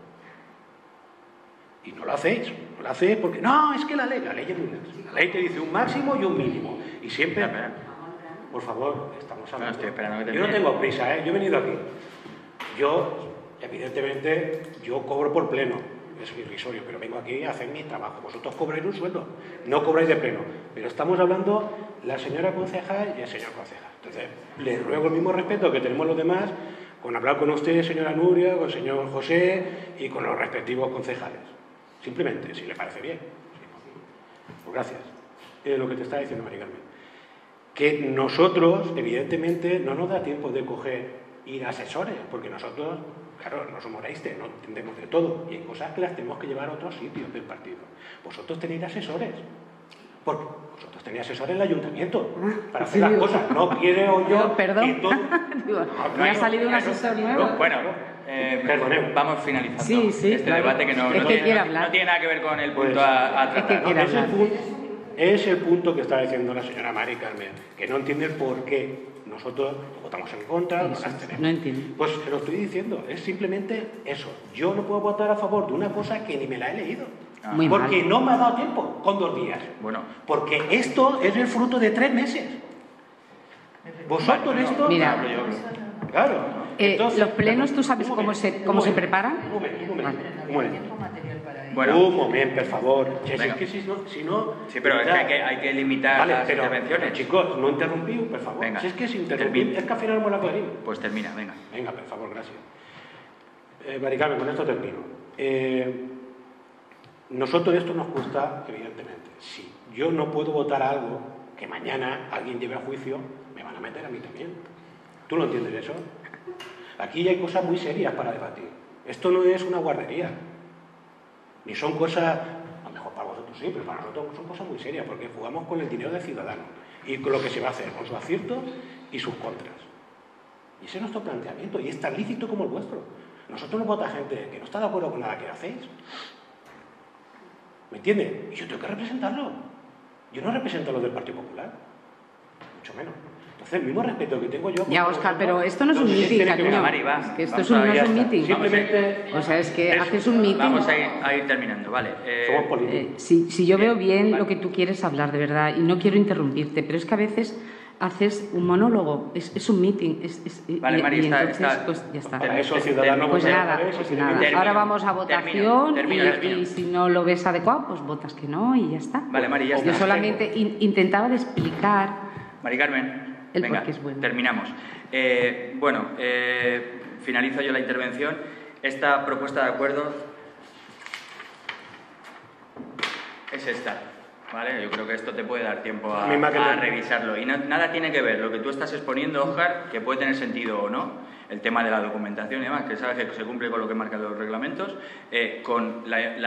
Y no lo hacéis porque, no, es que la ley es muy larga. La ley te dice un máximo y un mínimo. Y siempre, por favor, estamos hablando. No, estoy esperando que yo no tengo prisa, yo he venido aquí. Yo, evidentemente, yo cobro por pleno. Es irrisorio, pero vengo aquí a hacer mi trabajo. Vosotros cobráis un sueldo, no cobráis de pleno. Pero estamos hablando la señora concejal y el señor concejal. Entonces, les ruego el mismo respeto que tenemos los demás con hablar con usted, señora Nuria, con el señor José y con los respectivos concejales. Simplemente, si le parece bien. Pues gracias. Lo que te estaba diciendo, Mari Carmen. Que nosotros, evidentemente, no nos da tiempo de ir a asesores, porque nosotros... Claro, no somos laístes, no entendemos de todo. Y hay cosas que las tenemos que llevar a otros sitios del partido. Vosotros tenéis asesores. Porque vosotros tenéis asesores en el ayuntamiento para hacer las cosas. No quiero yo... Perdón. Me ha salido un asesor nuevo. Bueno, vamos finalizando este debate que no tiene nada que ver con el punto a tratar. Es el punto que está diciendo la señora Mari Carmen, que no entiende el por qué nosotros votamos en contra, no las tenemos. No entiendo. Pues se lo estoy diciendo, es simplemente eso. Yo no puedo votar a favor de una cosa que ni me la he leído. Porque no me ha dado tiempo con 2 días. Bueno. Porque esto es el fruto de 3 meses. Vosotros esto... Mira, claro. Entonces, los plenos, ¿tú sabes cómo se preparan? Un momento. Bueno, un momento, por favor. Es que si no... Sí, pero es que hay que limitar las intervenciones. Chicos, no interrumpí, por favor. Venga, si es que es interrumpir, es que al final no me la aclaramos. Pues termina, venga. Venga, por favor, gracias. Mari Carmen, con esto termino. Nosotros esto nos cuesta, evidentemente. Si yo no puedo votar algo que mañana alguien lleve a juicio, me van a meter a mí también. ¿Tú no entiendes eso? Aquí hay cosas muy serias para debatir. Esto no es una guardería. Ni son cosas, a lo mejor para vosotros, sí, pero para nosotros son cosas muy serias, porque jugamos con el dinero del ciudadano y con lo que se va a hacer, con sus aciertos y sus contras. Y ese es nuestro planteamiento, y es tan lícito como el vuestro. Nosotros nos vota gente que no está de acuerdo con nada que hacéis. ¿Me entiende? Y yo tengo que representarlo. Yo no represento a los del Partido Popular, mucho menos. Entonces, el mismo respeto que tengo yo... Ya, Óscar, pero esto no es un meeting, cariño. Es que esto no es un meeting. Simplemente... O sea, es que haces un meeting... Vamos a ir terminando, vale. Somos políticos. Si yo veo bien lo que tú quieres hablar, de verdad, y no quiero interrumpirte, pero es que a veces haces un monólogo, es un meeting. Vale, Mari, entonces, pues ya está. Para eso, ciudadanos... Pues nada. Ahora vamos a votación termino. Y si no lo ves adecuado, pues votas que no y ya está. Vale, Mari, ya está. Yo solamente intentaba de explicar... Mari Carmen... Venga, porque es bueno. Terminamos. Finalizo yo la intervención. Esta propuesta de acuerdo es esta, ¿vale? Yo creo que esto te puede dar tiempo a revisarlo. Y nada tiene que ver lo que tú estás exponiendo, Óscar, que puede tener sentido o no, el tema de la documentación y demás, que sabes que se cumple con lo que marcan los reglamentos, con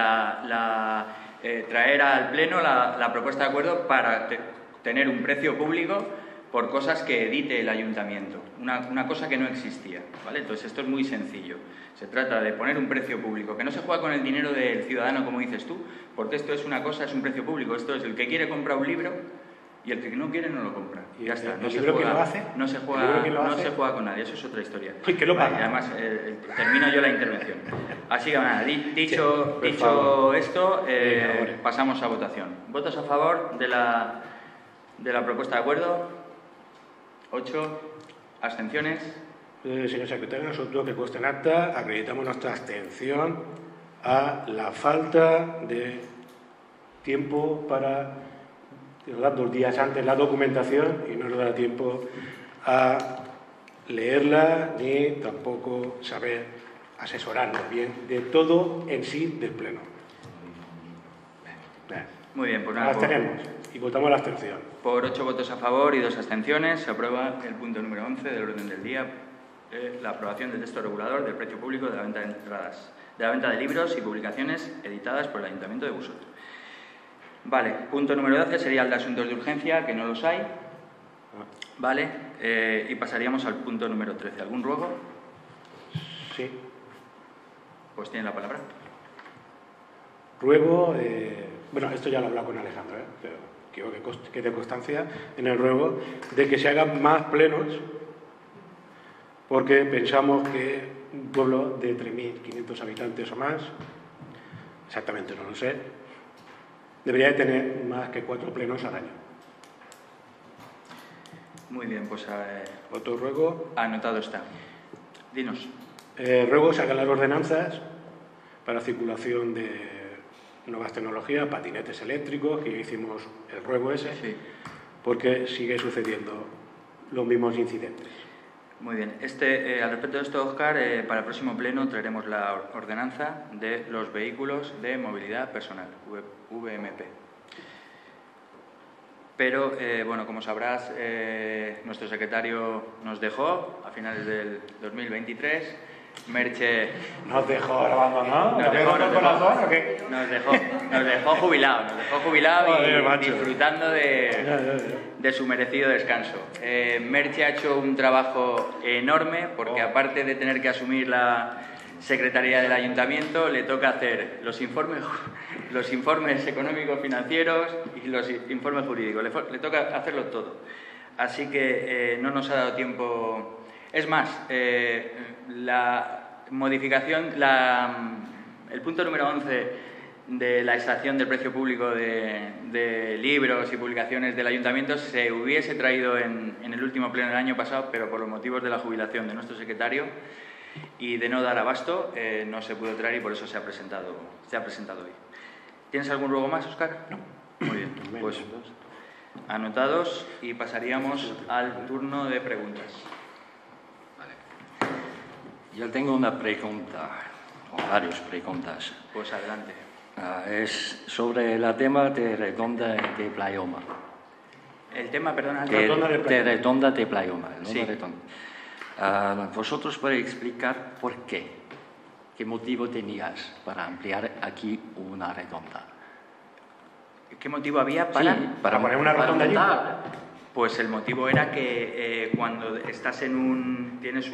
traer al Pleno la propuesta de acuerdo para tener un precio público por cosas que edite el ayuntamiento, una cosa que no existía, ¿vale? Entonces esto es muy sencillo, se trata de poner un precio público, que no se juega con el dinero del ciudadano como dices tú, porque esto es una cosa, es un precio público, esto es el que quiere comprar un libro y el que no quiere no lo compra, y ya está, no se juega con nadie, eso es otra historia. ¿Qué lo paga? Además, termino yo la intervención. Así que nada, dicho esto, pasamos a votación. ¿Votos a favor de la propuesta de acuerdo? 8. ¿Abstenciones? Señor secretario, nosotros que conste en acta acreditamos nuestra abstención a la falta de tiempo para... Nos dan 2 días antes la documentación y no nos da tiempo a leerla ni tampoco saber asesorarnos bien de todo en sí del Pleno. Muy bien, pues nada. Las tenemos y votamos la abstención. Por 8 votos a favor y 2 abstenciones, se aprueba el punto número 11 del orden del día, la aprobación del texto regulador del precio público de la venta de entradas, de la venta de libros y publicaciones editadas por el Ayuntamiento de Busot. Vale, punto número 12 sería el de asuntos de urgencia, que no los hay. Vale, y pasaríamos al punto número 13. ¿Algún ruego? Sí. Pues tiene la palabra. Ruego, bueno, esto ya lo he hablado con Alejandro, pero quiero que dé constancia en el ruego de que se hagan más plenos, porque pensamos que un pueblo de 3.500 habitantes o más, exactamente no lo sé, debería de tener más que 4 plenos al año. Muy bien, pues otro ruego. Anotado está. Dinos. Ruego sacar las ordenanzas para circulación de nuevas tecnologías, patinetes eléctricos, que hicimos el ruego ese, sí. Porque sigue sucediendo los mismos incidentes. Muy bien. Al respecto de esto, Óscar, para el próximo pleno traeremos la ordenanza de los vehículos de movilidad personal, VMP. Pero, bueno, como sabrás, nuestro secretario nos dejó a finales del 2023. Merche... ¿Nos dejó abandonado? ¿Nos dejó jubilado y disfrutando de su merecido descanso. Merche ha hecho un trabajo enorme porque aparte de tener que asumir la Secretaría del Ayuntamiento, le toca hacer los informes económicos financieros y los informes jurídicos. Le toca hacerlo todo. Así que no nos ha dado tiempo... Es más, la modificación, el punto número 11 de la extracción del precio público de libros y publicaciones del Ayuntamiento se hubiese traído en el último pleno del año pasado, pero por los motivos de la jubilación de nuestro secretario y de no dar abasto, no se pudo traer y por eso se ha presentado hoy. ¿Tienes algún ruego más, Óscar? No. Muy bien, pues anotados y pasaríamos al turno de preguntas. Yo tengo una pregunta, o varias preguntas. Pues adelante. Es sobre el tema de Redonda de Playoma. El tema, perdona, de Redonda de Playoma. Sí. ¿Vosotros podéis explicar por qué? ¿Qué motivo tenías para ampliar aquí una redonda? ¿Qué motivo había para...? Sí, para poner una rotonda allí. Pues el motivo era que cuando estás tienes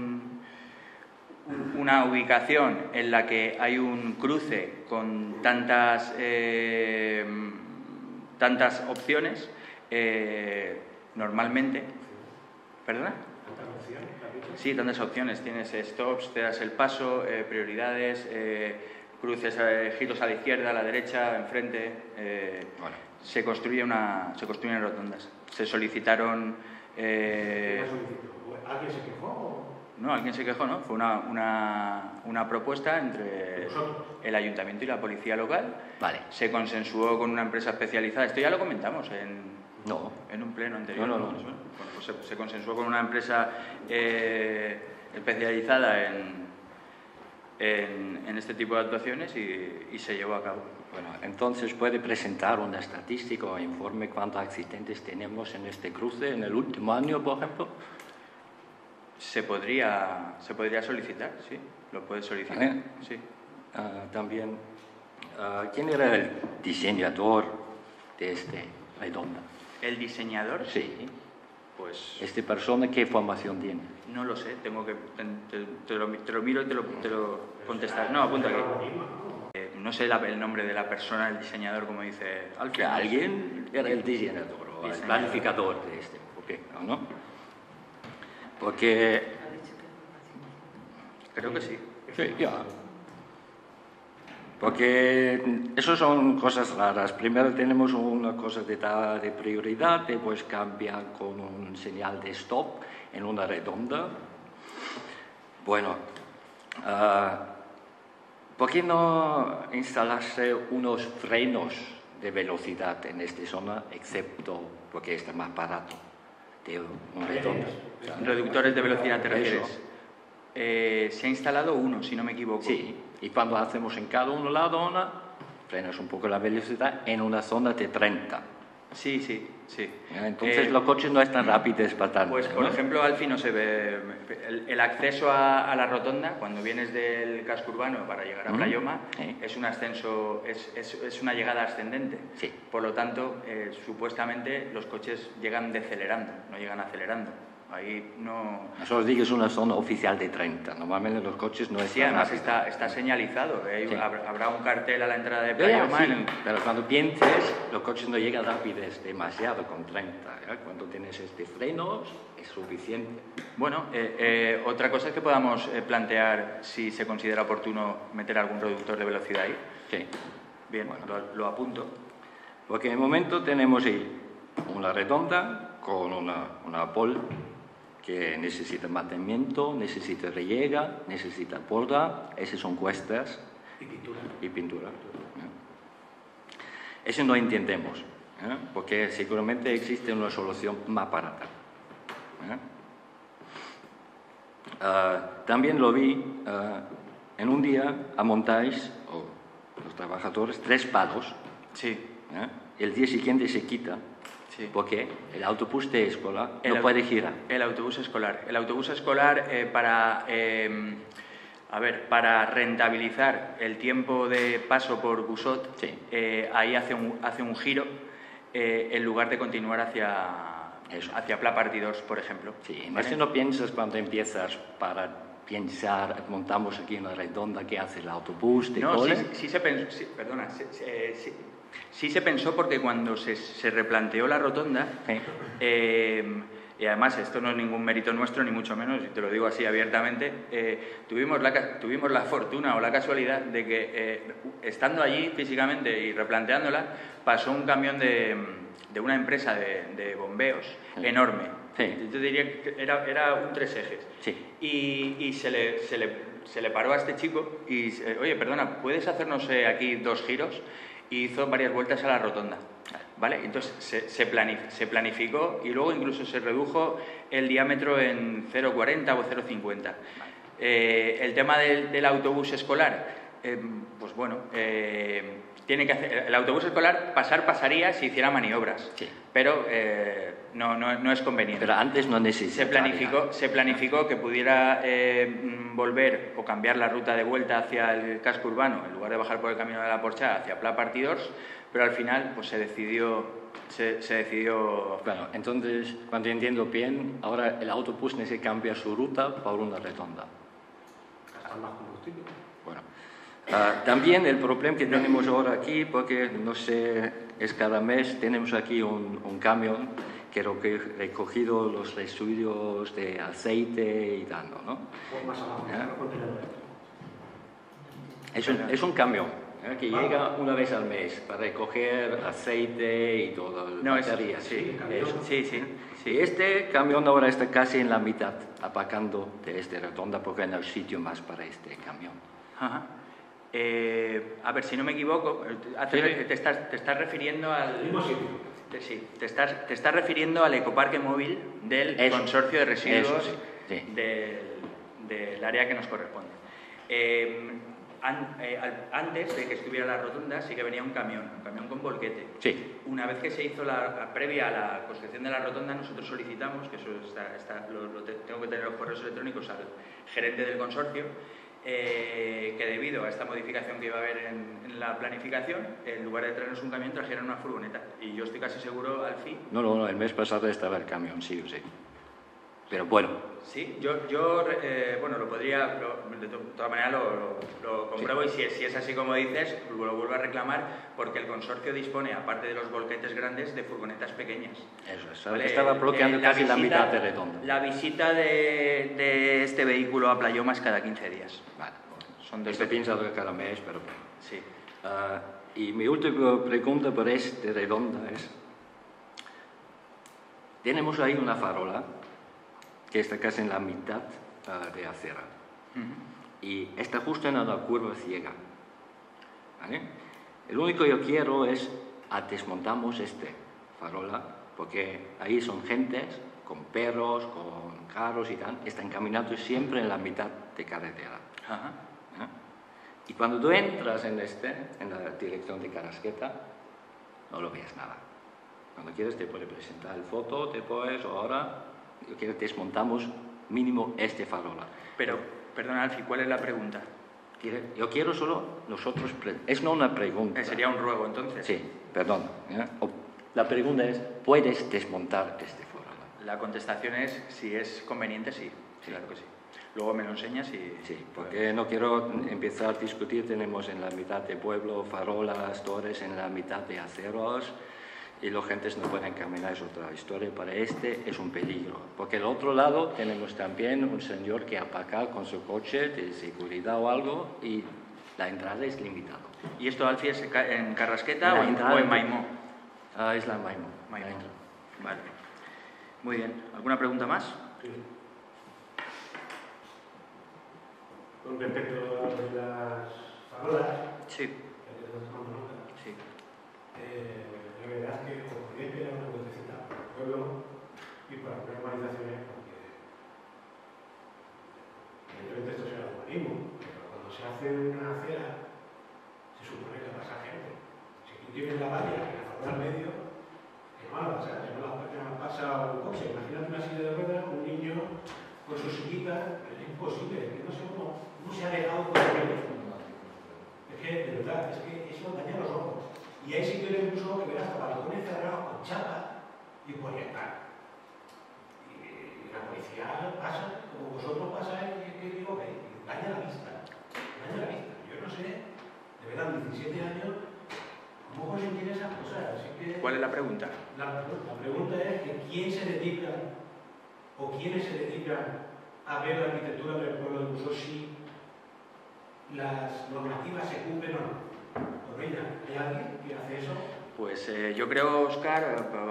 una ubicación en la que hay un cruce con tantas opciones, normalmente... ¿Perdona? ¿Tantas opciones? Sí, tantas opciones. Tienes stops, te das el paso, prioridades, cruces, giros a la izquierda, a la derecha, enfrente. Se construyen rotondas. Se solicitaron... ¿Alguien se quejó? No, alguien se quejó, ¿no? Fue una propuesta entre el ayuntamiento y la policía local. Vale. Se consensuó con una empresa especializada. Esto ya lo comentamos en un pleno anterior. No. Bueno, pues se consensuó con una empresa especializada en este tipo de actuaciones y se llevó a cabo. Bueno, entonces puede presentar una estadística o informe cuántos accidentes tenemos en este cruce en el último año, por ejemplo. Se podría solicitar, sí, lo puede solicitar. Sí. También, ¿quién era el diseñador de este redonda? ¿El diseñador? Sí. Pues... ¿Esta persona qué formación tiene? No lo sé, te lo miro y te lo contestar. No, apunta aquí. No sé el nombre de la persona, el diseñador, como dice Alfred. Que alguien era el diseñador o el planificador de este proyecto, ¿no? Porque... Creo que sí. Sí, ya. Porque eso son cosas raras. Primero tenemos una cosa de prioridad, después cambia con un señal de stop en una redonda. Bueno, ¿por qué no instalarse unos frenos de velocidad en esta zona, excepto porque está más barato de un redondo? Reductores de velocidad, ¿te refieres? Se ha instalado uno, si no me equivoco. Sí, y cuando hacemos en cada uno la zona, frenas un poco la velocidad en una zona de 30. Sí. Entonces los coches no están rápidos para tanto. Pues, por ejemplo, Alfie, no se ve el acceso a la rotonda, cuando vienes del casco urbano para llegar a Playoma, es un ascenso, es una llegada ascendente. Sí. Por lo tanto, supuestamente los coches llegan decelerando, no llegan acelerando. Ahí no... Eso os digo, es una zona oficial de 30. Normalmente los coches no están... Sí, además está señalizado. Sí. Habrá un cartel a la entrada de Playoma. Sí, pero cuando pienses, los coches no llegan rápidos demasiado con 30. ¿eh? Cuando tienes frenos, es suficiente. Bueno, otra cosa es que podamos plantear si se considera oportuno meter algún reductor de velocidad ahí. Sí. Bien, bueno, lo apunto. Porque en el momento tenemos ahí una redonda con una pole que necesita mantenimiento, necesita riega, necesita poda, esas son cuestas y pintura. Eso no entendemos, porque seguramente existe una solución más barata. También lo vi, en un día amontáis, los trabajadores, 3 palos. Sí. El día siguiente se quita. Sí. Porque el autobús de escuela no puede girar. El autobús escolar. Para rentabilizar el tiempo de paso por Busot, sí. Ahí hace un giro en lugar de continuar hacia Pla Partidors, por ejemplo. Sí, ¿vale? eso no piensas cuando empiezas montamos aquí una redonda que hace el autobús de cole. Sí se pensó, sí se pensó porque cuando se replanteó la rotonda, y además esto no es ningún mérito nuestro ni mucho menos, y te lo digo así abiertamente, tuvimos la fortuna o la casualidad de que estando allí físicamente y replanteándola, pasó un camión de una empresa de bombeos enorme. Sí. Yo diría que era un 3 ejes. Sí. Y se le paró a este chico y, oye, perdona, ¿puedes hacernos aquí 2 giros? Y hizo varias vueltas a la rotonda, ¿vale? Entonces se planificó y luego incluso se redujo el diámetro en 0,40 o 0,50. El tema del autobús escolar, pues bueno, tiene que hacer el autobús escolar pasaría si hiciera maniobras, sí. Pero no es conveniente. Pero antes no necesitaba. Se planificó que pudiera volver o cambiar la ruta de vuelta hacia el casco urbano, en lugar de bajar por el camino de la Porchada hacia Pla Partidors, pero al final pues se decidió. Bueno, entonces, cuando entiendo bien, ahora el autobús se cambia su ruta por una redonda. Gastar más combustible. Bueno, también el problema que tenemos ahora aquí, porque no sé, es cada mes tenemos aquí un camión que ha recogido los residuos de aceite y tal, ¿no? Pues más abajo, es un camión que llega una vez al mes para recoger aceite y todo. No, baterías. Sí. Y este camión ahora está casi en la mitad, apacando de esta redonda, porque no hay sitio más para este camión. Ajá. A ver, si no me equivoco, te estás refiriendo al... Sí, te estás refiriendo al ecoparque móvil del consorcio de residuos del área que nos corresponde. Antes de que estuviera la rotonda sí que venía un camión con volquete. Sí. Una vez que se hizo previa a la construcción de la rotonda, nosotros solicitamos, que eso tengo que tener los correos electrónicos al gerente del consorcio, que debido a esta modificación que iba a haber en la planificación, en lugar de traernos un camión, trajeron una furgoneta. Y yo estoy casi seguro, Alfie... No, el mes pasado estaba el camión, sí o sí. Pero bueno. Sí, yo lo podría, de todas maneras lo compruebo, sí. Y si es así como dices, lo vuelvo a reclamar, porque el consorcio dispone, aparte de los volquetes grandes, de furgonetas pequeñas. Eso es, ¿vale? Estaba bloqueando casi la mitad de redonda. La visita de este vehículo a Playoma es cada 15 días. Vale. Estoy pensando que cada mes, pero... Sí. Y mi última pregunta por este redonda es... Tenemos ahí una farola que está casi en la mitad de acera. Y está justo en la curva ciega. ¿Vale? El único que yo quiero es desmontamos este farola, porque ahí son gentes con perros, con carros y tal, están caminando siempre en la mitad de carretera. Ajá. Y cuando tú entras en la dirección de Carrasqueta, no lo ves nada. Cuando quieres te puedes presentar el foto, después o ahora... Yo quiero que desmontamos mínimo este farola. Pero, perdona, Alfie, ¿cuál es la pregunta? Yo quiero solo nosotros... Es no una pregunta. Sería un ruego, entonces. Sí, perdón. La pregunta es, ¿puedes desmontar este farola? La contestación es, si es conveniente, sí. Claro que sí. Luego me lo enseñas y... Sí, porque no quiero empezar a discutir. Tenemos en la mitad de pueblo farolas, torres, en la mitad de aceros... y los gentes no pueden caminar, es otra historia. Para este es un peligro, porque al otro lado tenemos también un señor que aparca con su coche de seguridad o algo y la entrada es limitada. ¿Y esto, Alfie, es en Carrasqueta o en Maimó? Es la Maimó. Vale. Muy bien. ¿Alguna pregunta más? Sí. Con respecto a las farolas... Sí. La verdad es que os podéis pegar una vueltecita por el pueblo y por algunas urbanizaciones, porque evidentemente esto será urbanismo, pero cuando se hace una acera se supone que pasa gente. Si tú tienes la valla y la farola al medio, que no va a pasar, si no la pasa un coche. Imagínate una silla de ruedas, un niño con su sillita, es imposible, es que no sé cómo se ha dejado con ellos. Es que, de verdad, es que eso daña los ojos. Y hay sitios incluso que verás balcones cerrados con chapa y proyectar. Y la policía pasa, como vosotros pasáis, que digo que daña la vista. Yo no sé, de verdad, 17 años, ¿cómo consentir esas cosas? Así que, ¿cuál es la pregunta? La pregunta es que quiénes se dedican a ver la arquitectura del pueblo de Busó, si las normativas se cumplen o no. ¿Hay alguien que hace eso? Pues yo creo, Óscar,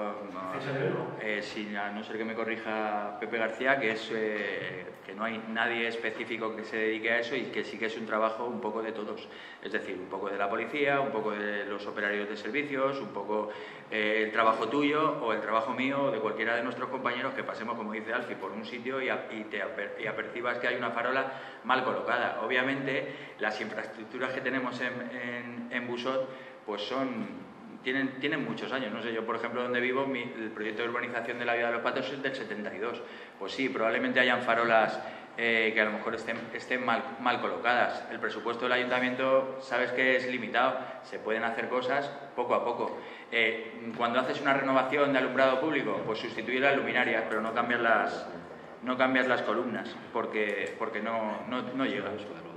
a no ser que me corrija Pepe García, que es que no hay nadie específico que se dedique a eso y que sí que es un trabajo un poco de todos. Es decir, un poco de la policía, un poco de los operarios de servicios, un poco el trabajo tuyo o el trabajo mío o de cualquiera de nuestros compañeros que pasemos, como dice Alfie, por un sitio y apercibas que hay una farola mal colocada. Obviamente, las infraestructuras que tenemos en Busot pues tienen muchos años. No sé, yo por ejemplo donde vivo, el proyecto de urbanización de la Vía de los Patos es del 72. Pues sí, probablemente hayan farolas que a lo mejor estén mal colocadas. El presupuesto del ayuntamiento, sabes que es limitado, se pueden hacer cosas poco a poco. Cuando haces una renovación de alumbrado público, pues sustituir las luminarias, pero no cambias las columnas, porque no llegan.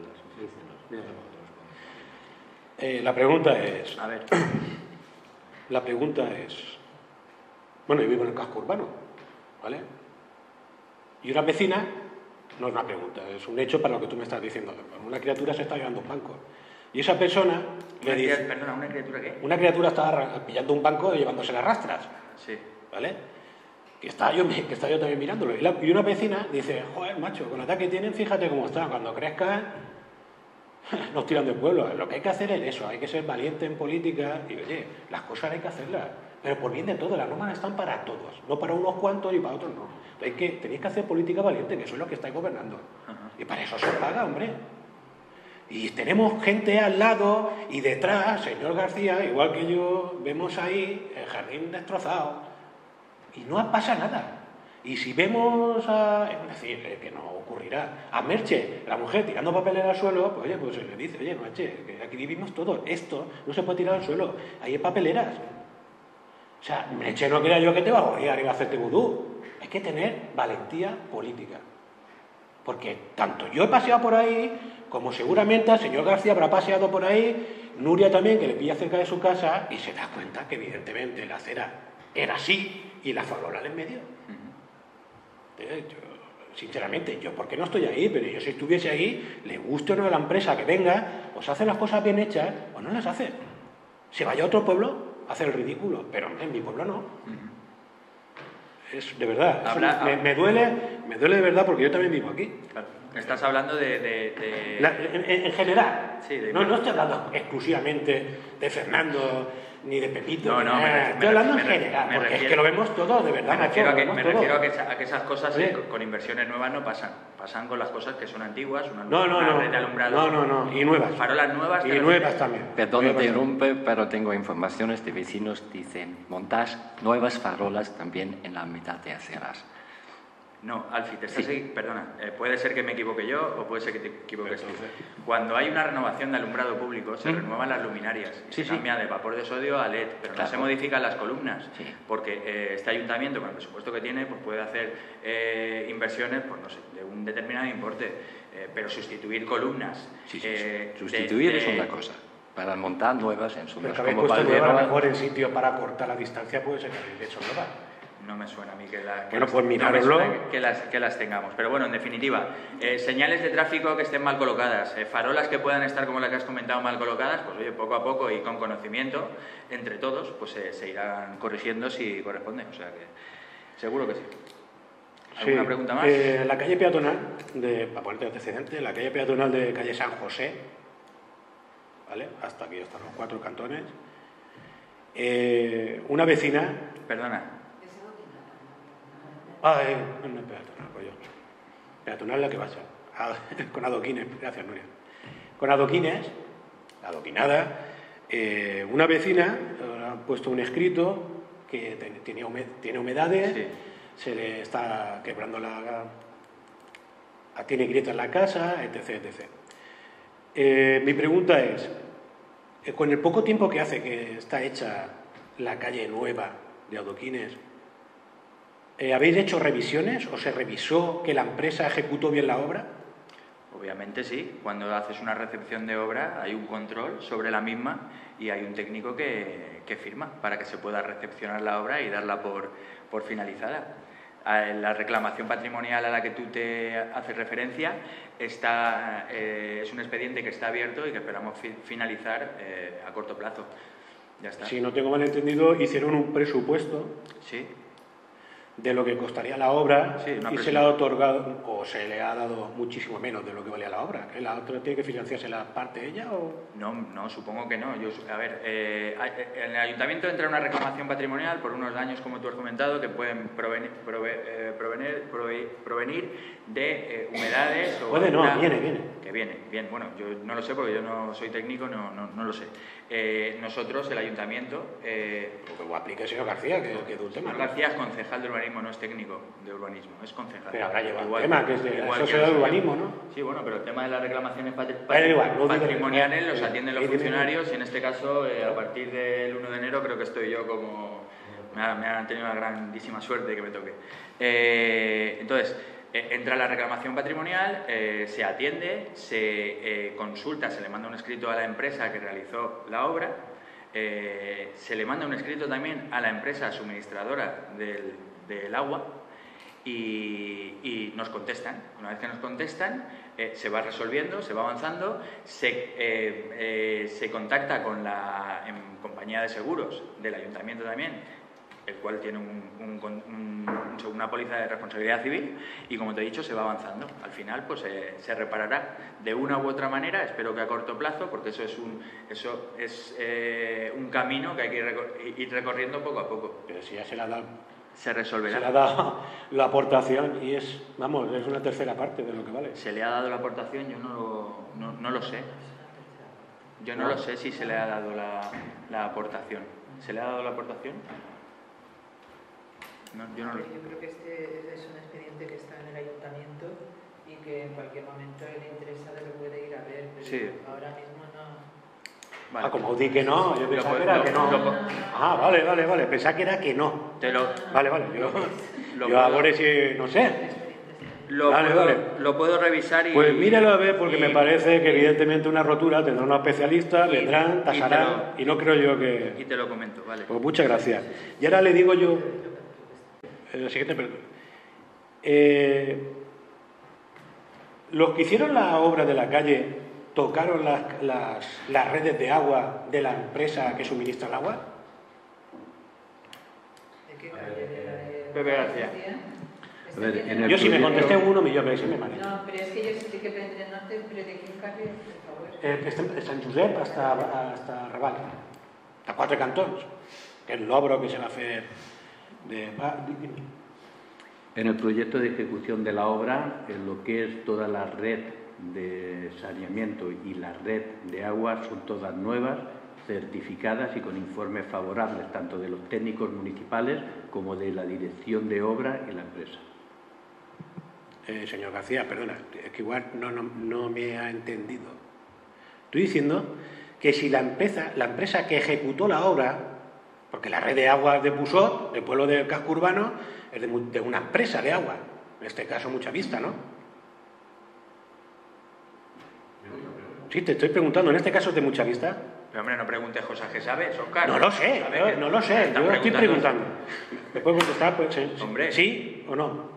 La pregunta es... A ver. La pregunta es... Bueno, yo vivo en el casco urbano, ¿vale? Y una vecina, no es una pregunta, es un hecho para lo que tú me estás diciendo. Una criatura se está llevando un banco. Y esa persona le dice... Perdona, ¿una criatura qué? Una criatura está pillando un banco y llevándose las rastras. Sí. ¿Vale? Que estaba yo también mirándolo. Y una vecina dice, joder, macho, con la edad que tienen, fíjate cómo están. Cuando crezcan, nos tiran del pueblo. Lo que hay que hacer es eso, hay que ser valiente en política. Y oye, las cosas hay que hacerlas. Pero por bien de todo, las normas están para todos. No para unos cuantos y para otros no. Tenéis que hacer política valiente, que eso es lo que estáis gobernando. Y para eso se os paga, hombre. Y tenemos gente al lado y detrás, señor García, igual que yo, vemos ahí el jardín destrozado. Y no pasa nada. Y si vemos es decir, que no ocurrirá, a Merche, la mujer tirando papelera al suelo, pues oye, pues se le dice, oye, Merche, que aquí vivimos todos, esto no se puede tirar al suelo, ahí hay papeleras. O sea, Merche, no crea yo que te va a gorrear y va a hacerte vudú. Hay que tener valentía política. Porque tanto yo he paseado por ahí, como seguramente el señor García habrá paseado por ahí, Nuria también, que le pilla cerca de su casa, y se da cuenta que evidentemente la acera era así y la farola en medio. Sinceramente, yo porque no estoy ahí, pero yo si estuviese ahí, le guste o no a la empresa que venga, os hace las cosas bien hechas o no las hace. Se vaya a otro pueblo, hace el ridículo, pero en mi pueblo no. Es de verdad, me duele de verdad porque yo también vivo aquí. Claro. Estás hablando en general. Sí, no estoy hablando exclusivamente de Fernando ni de Pepito. Estoy hablando en general, porque es que lo vemos todo, de verdad. Me refiero a que esas cosas con inversiones nuevas no pasan. Pasan con las cosas que son antiguas, una red de alumbrado. No, y nuevas. Farolas nuevas. Y nuevas también. Perdón, interrumpe, pero tengo informaciones de vecinos, dicen, montar nuevas farolas también en la mitad de aceras. No, Alfie, perdona, puede ser que me equivoque yo o puede ser que te equivoques tú. Cuando hay una renovación de alumbrado público, se renuevan las luminarias, se cambia de vapor de sodio a LED, pero no se modifican las columnas, porque este ayuntamiento, con el presupuesto que tiene, pues puede hacer inversiones, pues no sé, de un determinado importe, pero sustituir columnas... Sustituir es una cosa. Para montar nuevas en zonas como Valverde, a lo mejor el sitio para cortar la distancia puede ser que habéis hecho nuevas. No me suena a mí que las tengamos. Pero bueno, en definitiva, señales de tráfico que estén mal colocadas, farolas que puedan estar, como la que has comentado, mal colocadas, pues oye, poco a poco y con conocimiento, entre todos, pues se irán corrigiendo si corresponde. O sea que seguro que sí. ¿Alguna pregunta más? La calle peatonal, para ponerte antecedente, la calle peatonal de calle San José, ¿vale? Hasta aquí están los 4 cantones. Una vecina... Perdona. No es peatonal, pues yo. Peatonal la que vaya. Con adoquines, gracias, Nuria. Con adoquines, adoquinada, una vecina ha puesto un escrito que tiene humedades, se le está quebrando tiene grietas en la casa, etc. Mi pregunta es, con el poco tiempo que hace que está hecha la calle nueva de adoquines, ¿habéis hecho revisiones o se revisó que la empresa ejecutó bien la obra? Obviamente sí. Cuando haces una recepción de obra hay un control sobre la misma y hay un técnico que firma para que se pueda recepcionar la obra y darla por finalizada. La reclamación patrimonial a la que tú te haces referencia es un expediente que está abierto y que esperamos finalizar a corto plazo. Ya está. Si no tengo mal entendido, hicieron un presupuesto. Sí. De lo que costaría la obra y se le ha otorgado o se le ha dado muchísimo menos de lo que valía la obra. ¿Que la otra tiene que financiarse la parte de ella o...? No, supongo que no. En el ayuntamiento entra una reclamación patrimonial por unos daños, como tú has comentado, que pueden provenir de humedades o... Viene. Que viene, bien. Bueno, yo no lo sé porque yo no soy técnico, no lo sé. Nosotros, el ayuntamiento... Lo que aplique el señor García, que es un tema. García es concejal de urbanismo mismo no es técnico de urbanismo, es concejal. Pero habrá llevado el tema, que es de la sociedad de urbanismo, ¿no? Sí, bueno, pero el tema de las reclamaciones patrimoniales los atienden los funcionarios y en este caso, a partir del 1 de enero, creo que estoy yo como... Me han tenido la grandísima suerte de que me toque. Entonces, entra la reclamación patrimonial, se atiende, se consulta, se le manda un escrito a la empresa que realizó la obra, se le manda un escrito también a la empresa suministradora del agua y nos contestan. Una vez que nos contestan, se va resolviendo, se va avanzando, se contacta con la compañía de seguros del ayuntamiento también, el cual tiene una póliza de responsabilidad civil y, como te he dicho, se va avanzando. Al final, pues se reparará de una u otra manera, espero que a corto plazo, porque eso es un camino que hay que ir recorriendo poco a poco. Pero si ya se le ha dado... Se resolverá. Se le ha dado la aportación y es una tercera parte de lo que vale. ¿Se le ha dado la aportación? Yo no lo sé. Yo no lo sé si se le ha dado la aportación. ¿Se le ha dado la aportación? No, yo creo que este es un expediente que está en el ayuntamiento y que en cualquier momento le interesa lo puede ir a ver, pero sí. Ahora mismo no. Vale. Como di que no, yo pensaba que era que no. Vale, pensaba que era que no. Vale, yo ahora sí, no sé. Lo puedo revisar y... Pues míralo a ver, porque me parece que evidentemente una rotura tendrá un especialista, vendrán, tasarán, y no creo yo que... Y te lo comento, vale. Pues muchas gracias. Y ahora le digo yo... La siguiente pregunta. Los que hicieron la obra de la calle tocaron las redes de agua de la empresa que suministra el agua. ¿De qué calle? Pepe García. A ver, yo si me contesté uno millón de veces me manejo. No, pero es que yo sí que vendré norte, pero ¿de qué calle, por favor? San Josep hasta Raval, hasta Quatre Cantons, que es el logro que se va a hacer de... En el proyecto de ejecución de la obra, en lo que es toda la red de saneamiento y la red de agua son todas nuevas, certificadas y con informes favorables tanto de los técnicos municipales como de la dirección de obra y la empresa. Señor García, perdona, es que igual no me ha entendido. Estoy diciendo que si la empresa que ejecutó la obra, porque la red de agua de Busot, del pueblo del casco urbano, es de una empresa de agua, en este caso Mucha Vista, ¿no? Sí, te estoy preguntando, en este caso es de Mucha Vista. Pero hombre, no preguntes cosas que sabes, Óscar. No lo sé, yo estoy preguntando. ¿Me puedo contestar? Pues, hombre. ¿Sí o no?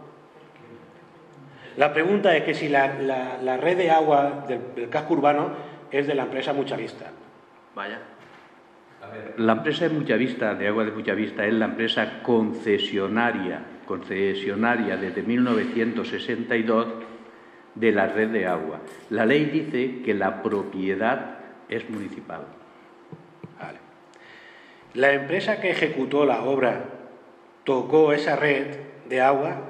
La pregunta es que si la red de agua del casco urbano es de la empresa Mucha Vista. Vaya. A ver, la empresa de Mucha Vista, de Agua de Mucha Vista, es la empresa concesionaria desde 1962 de la red de agua. La ley dice que la propiedad es municipal. Vale. ¿La empresa que ejecutó la obra tocó esa red de agua?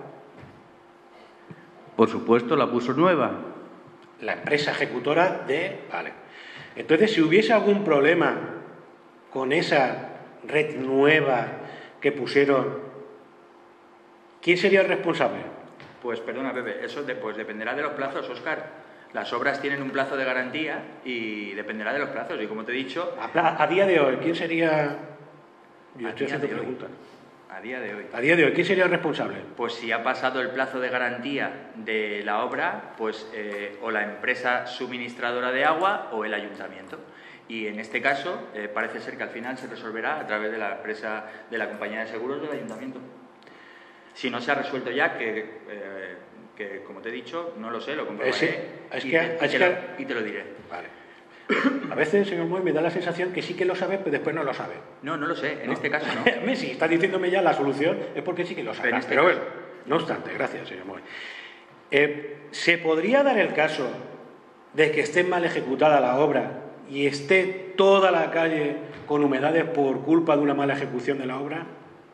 Por supuesto, la puso nueva. La empresa ejecutora de... Vale. Entonces, si hubiese algún problema con esa red nueva que pusieron, ¿quién sería el responsable? Pues perdona, Pepe, eso pues dependerá de los plazos, Óscar. Las obras tienen un plazo de garantía y dependerá de los plazos. Y como te he dicho... A día de hoy, ¿quién sería...? Yo estoy haciendo preguntas. A día de hoy. A día de hoy, ¿quién sería el responsable? Pues si ha pasado el plazo de garantía de la obra, pues o la empresa suministradora de agua o el ayuntamiento. Y en este caso parece ser que al final se resolverá a través de la empresa, de la compañía de seguros del ayuntamiento. Si no se ha resuelto ya, que como te he dicho, no lo sé, lo comprobaré y te lo diré. Vale. A veces, señor Moy, me da la sensación que sí que lo sabe, pero después no lo sabe. No lo sé, en este caso no. Si está diciéndome ya la solución, es porque sí que lo sabe. Pero bueno, no obstante, gracias, señor Moy. ¿Se podría dar el caso de que esté mal ejecutada la obra y esté toda la calle con humedades por culpa de una mala ejecución de la obra?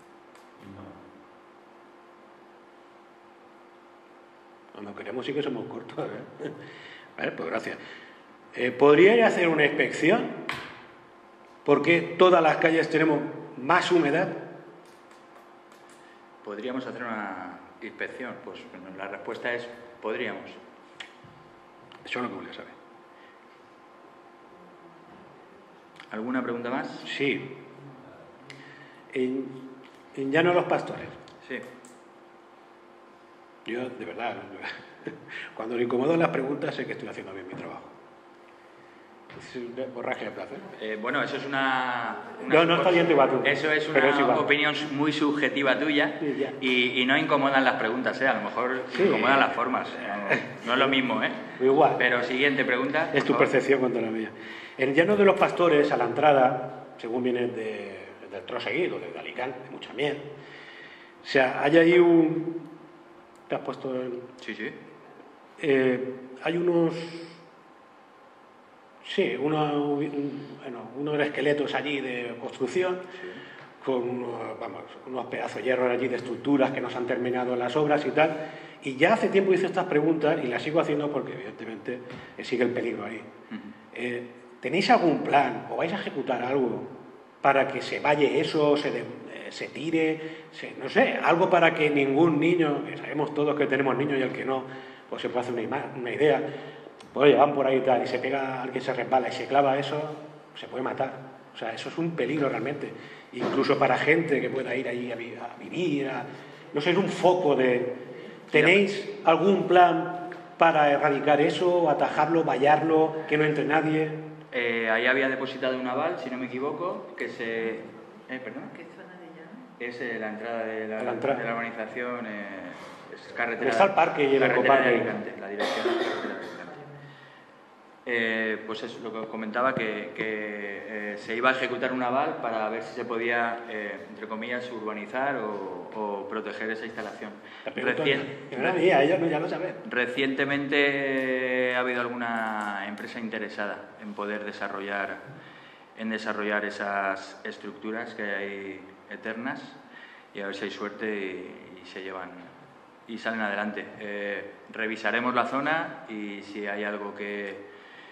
Cuando queremos sí que somos cortos, ¿eh? Vale, pues gracias. ¿Podría hacer una inspección? ¿Por qué todas las calles tenemos más humedad? ¿podríamos hacer una inspección? Pues la respuesta es podríamos. Eso es lo que voy a saber. ¿Alguna pregunta más? Sí. En Llano de los Pastores. Sí. Yo, de verdad, cuando le incomodo las preguntas sé que estoy haciendo bien mi trabajo. Es un borraje de placer. Bueno, eso es una no está bien igual tú. Eso es una opinión muy subjetiva tuya y no incomodan las preguntas, a lo mejor incomodan las formas. No es lo mismo, Igual. Pero siguiente pregunta. Es tu percepción contra la mía. En Llano de los Pastores, a la entrada, según viene del Troseguir o de Alicante, de Muchamiel, o sea, hay ahí un... ¿Te has puesto en...? Sí. Hay unos... Sí, unos esqueletos allí de construcción, con unos pedazos de hierro allí de estructuras que no se han terminado en las obras y tal. Y ya hace tiempo hice estas preguntas y las sigo haciendo porque evidentemente sigue el peligro ahí. ¿Tenéis algún plan o vais a ejecutar algo para que se vaya eso, se tire, no sé, algo para que ningún niño, que sabemos todos que tenemos niños y el que no, pues se puede hacer una idea? Pues van por ahí y tal, y se pega al que se resbala y se clava eso, se puede matar. O sea, eso es un peligro realmente. Incluso para gente que pueda ir ahí a vivir, no sé, es un foco de... ¿Tenéis algún plan para erradicar eso, atajarlo, vallarlo, que no entre nadie? Ahí había depositado un aval, si no me equivoco, que se... ¿Perdón? ¿Qué zona de Llano? Es la entrada de la urbanización, es carretera... Está el parque y el ecoparque. De Alicante, la dirección de carretera de Alicante. Pues es lo que os comentaba, que se iba a ejecutar un aval para ver si se podía, entre comillas, urbanizar o proteger esa instalación. Ya lo saben. Recientemente ha habido alguna empresa interesada en poder desarrollar esas estructuras que hay eternas y a ver si hay suerte y se llevan y salen adelante. Revisaremos la zona y si hay algo que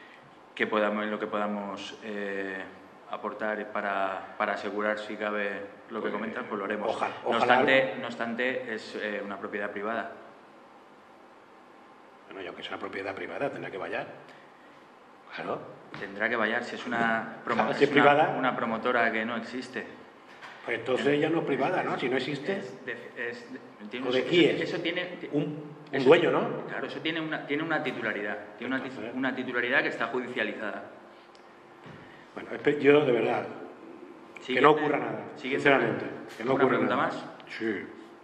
podamos aportar para asegurar, si cabe, lo que comentas, pues lo haremos. Ojalá. No obstante, es una propiedad privada. Bueno, y aunque sea una propiedad privada, tendrá que vallar. Claro. Tendrá que vallar si es una promotora que no existe. Pues entonces ya no es privada, ¿no? Si no existe. ¿O de quién es? Eso tiene un dueño, ¿no? Claro, eso tiene una titularidad. Tiene una titularidad que está judicializada. Bueno, yo de verdad. Que no ocurra nada. Sinceramente. Que no ocurra pregunta nada. más? Sí.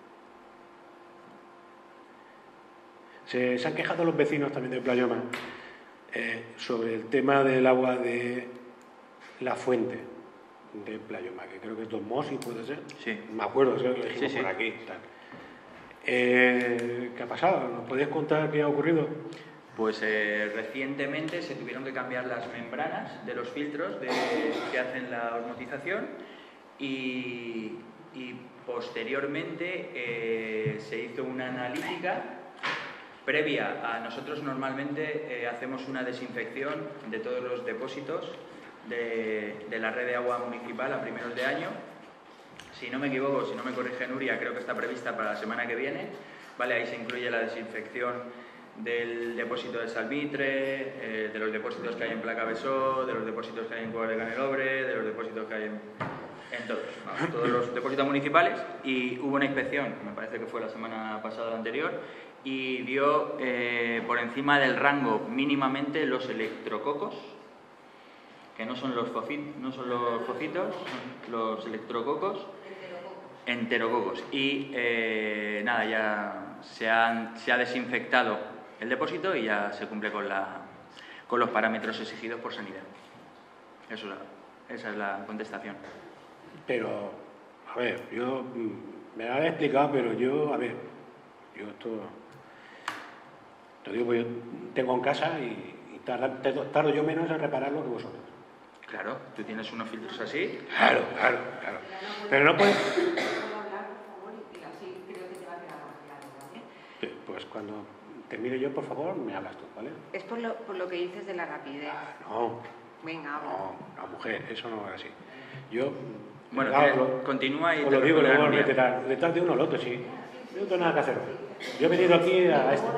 Se han quejado los vecinos también de Playoma sobre el tema del agua de la fuente de Playoma, que creo que es Don Mosi, ¿puede ser? Sí. Me acuerdo, es que lo dijimos por aquí. Tal. ¿Qué ha pasado? ¿Nos podéis contar qué ha ocurrido? Pues recientemente se tuvieron que cambiar las membranas de los filtros que hacen la osmotización y posteriormente se hizo una analítica previa a... Nosotros normalmente hacemos una desinfección de todos los depósitos de la red de agua municipal a primeros de año. Si no me equivoco, si no me corrige Nuria, creo que está prevista para la semana que viene. Vale, ahí se incluye la desinfección del depósito de Salvitre, de los depósitos que hay en Placa Besó, de los depósitos que hay en Cuevas de Canelobre, de los depósitos que hay en todos los depósitos municipales. Y hubo una inspección, me parece que fue la semana pasada o la anterior, y dio por encima del rango mínimamente los electrococos, que no son los focitos, son los electrococos, enterococos. Y nada, ya se ha desinfectado el depósito y ya se cumple con los parámetros exigidos por sanidad. Esa es la contestación. Pero, a ver, yo me lo había explicado, pero yo esto te digo, pues yo tengo en casa y tardo yo menos en repararlo que vosotros. Claro, tú tienes unos filtros así. Claro. Pero no puedes... Pues cuando te mire yo, por favor, me hablas tú, ¿vale? Es por lo que dices de la rapidez. No. Venga, habla. No, mujer, eso no es así. Yo Bueno, continúa y os lo digo luego, detrás de uno al otro, sí. Yo no tengo nada que hacer. Yo he venido aquí a esto.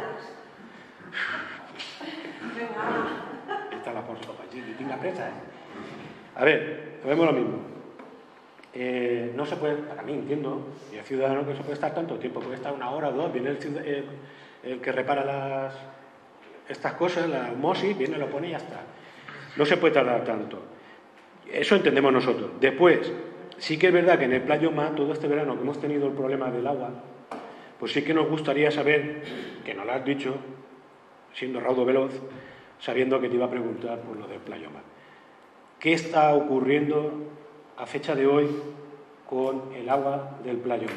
Esta la porra, allí, tengo la presa, ¿eh? A ver, vemos lo mismo. No se puede, para mí entiendo, y el ciudadano que se puede estar tanto tiempo, puede estar 1 hora o 2, viene el que repara estas cosas, la osmosis, viene, lo pone y ya está. No se puede tardar tanto. Eso entendemos nosotros. Después, sí que es verdad que en el Playoma, todo este verano que hemos tenido el problema del agua, pues sí que nos gustaría saber, que nos lo has dicho, siendo raudo veloz, sabiendo que te iba a preguntar por lo del Playoma. ¿Qué está ocurriendo a fecha de hoy con el agua del Playoma?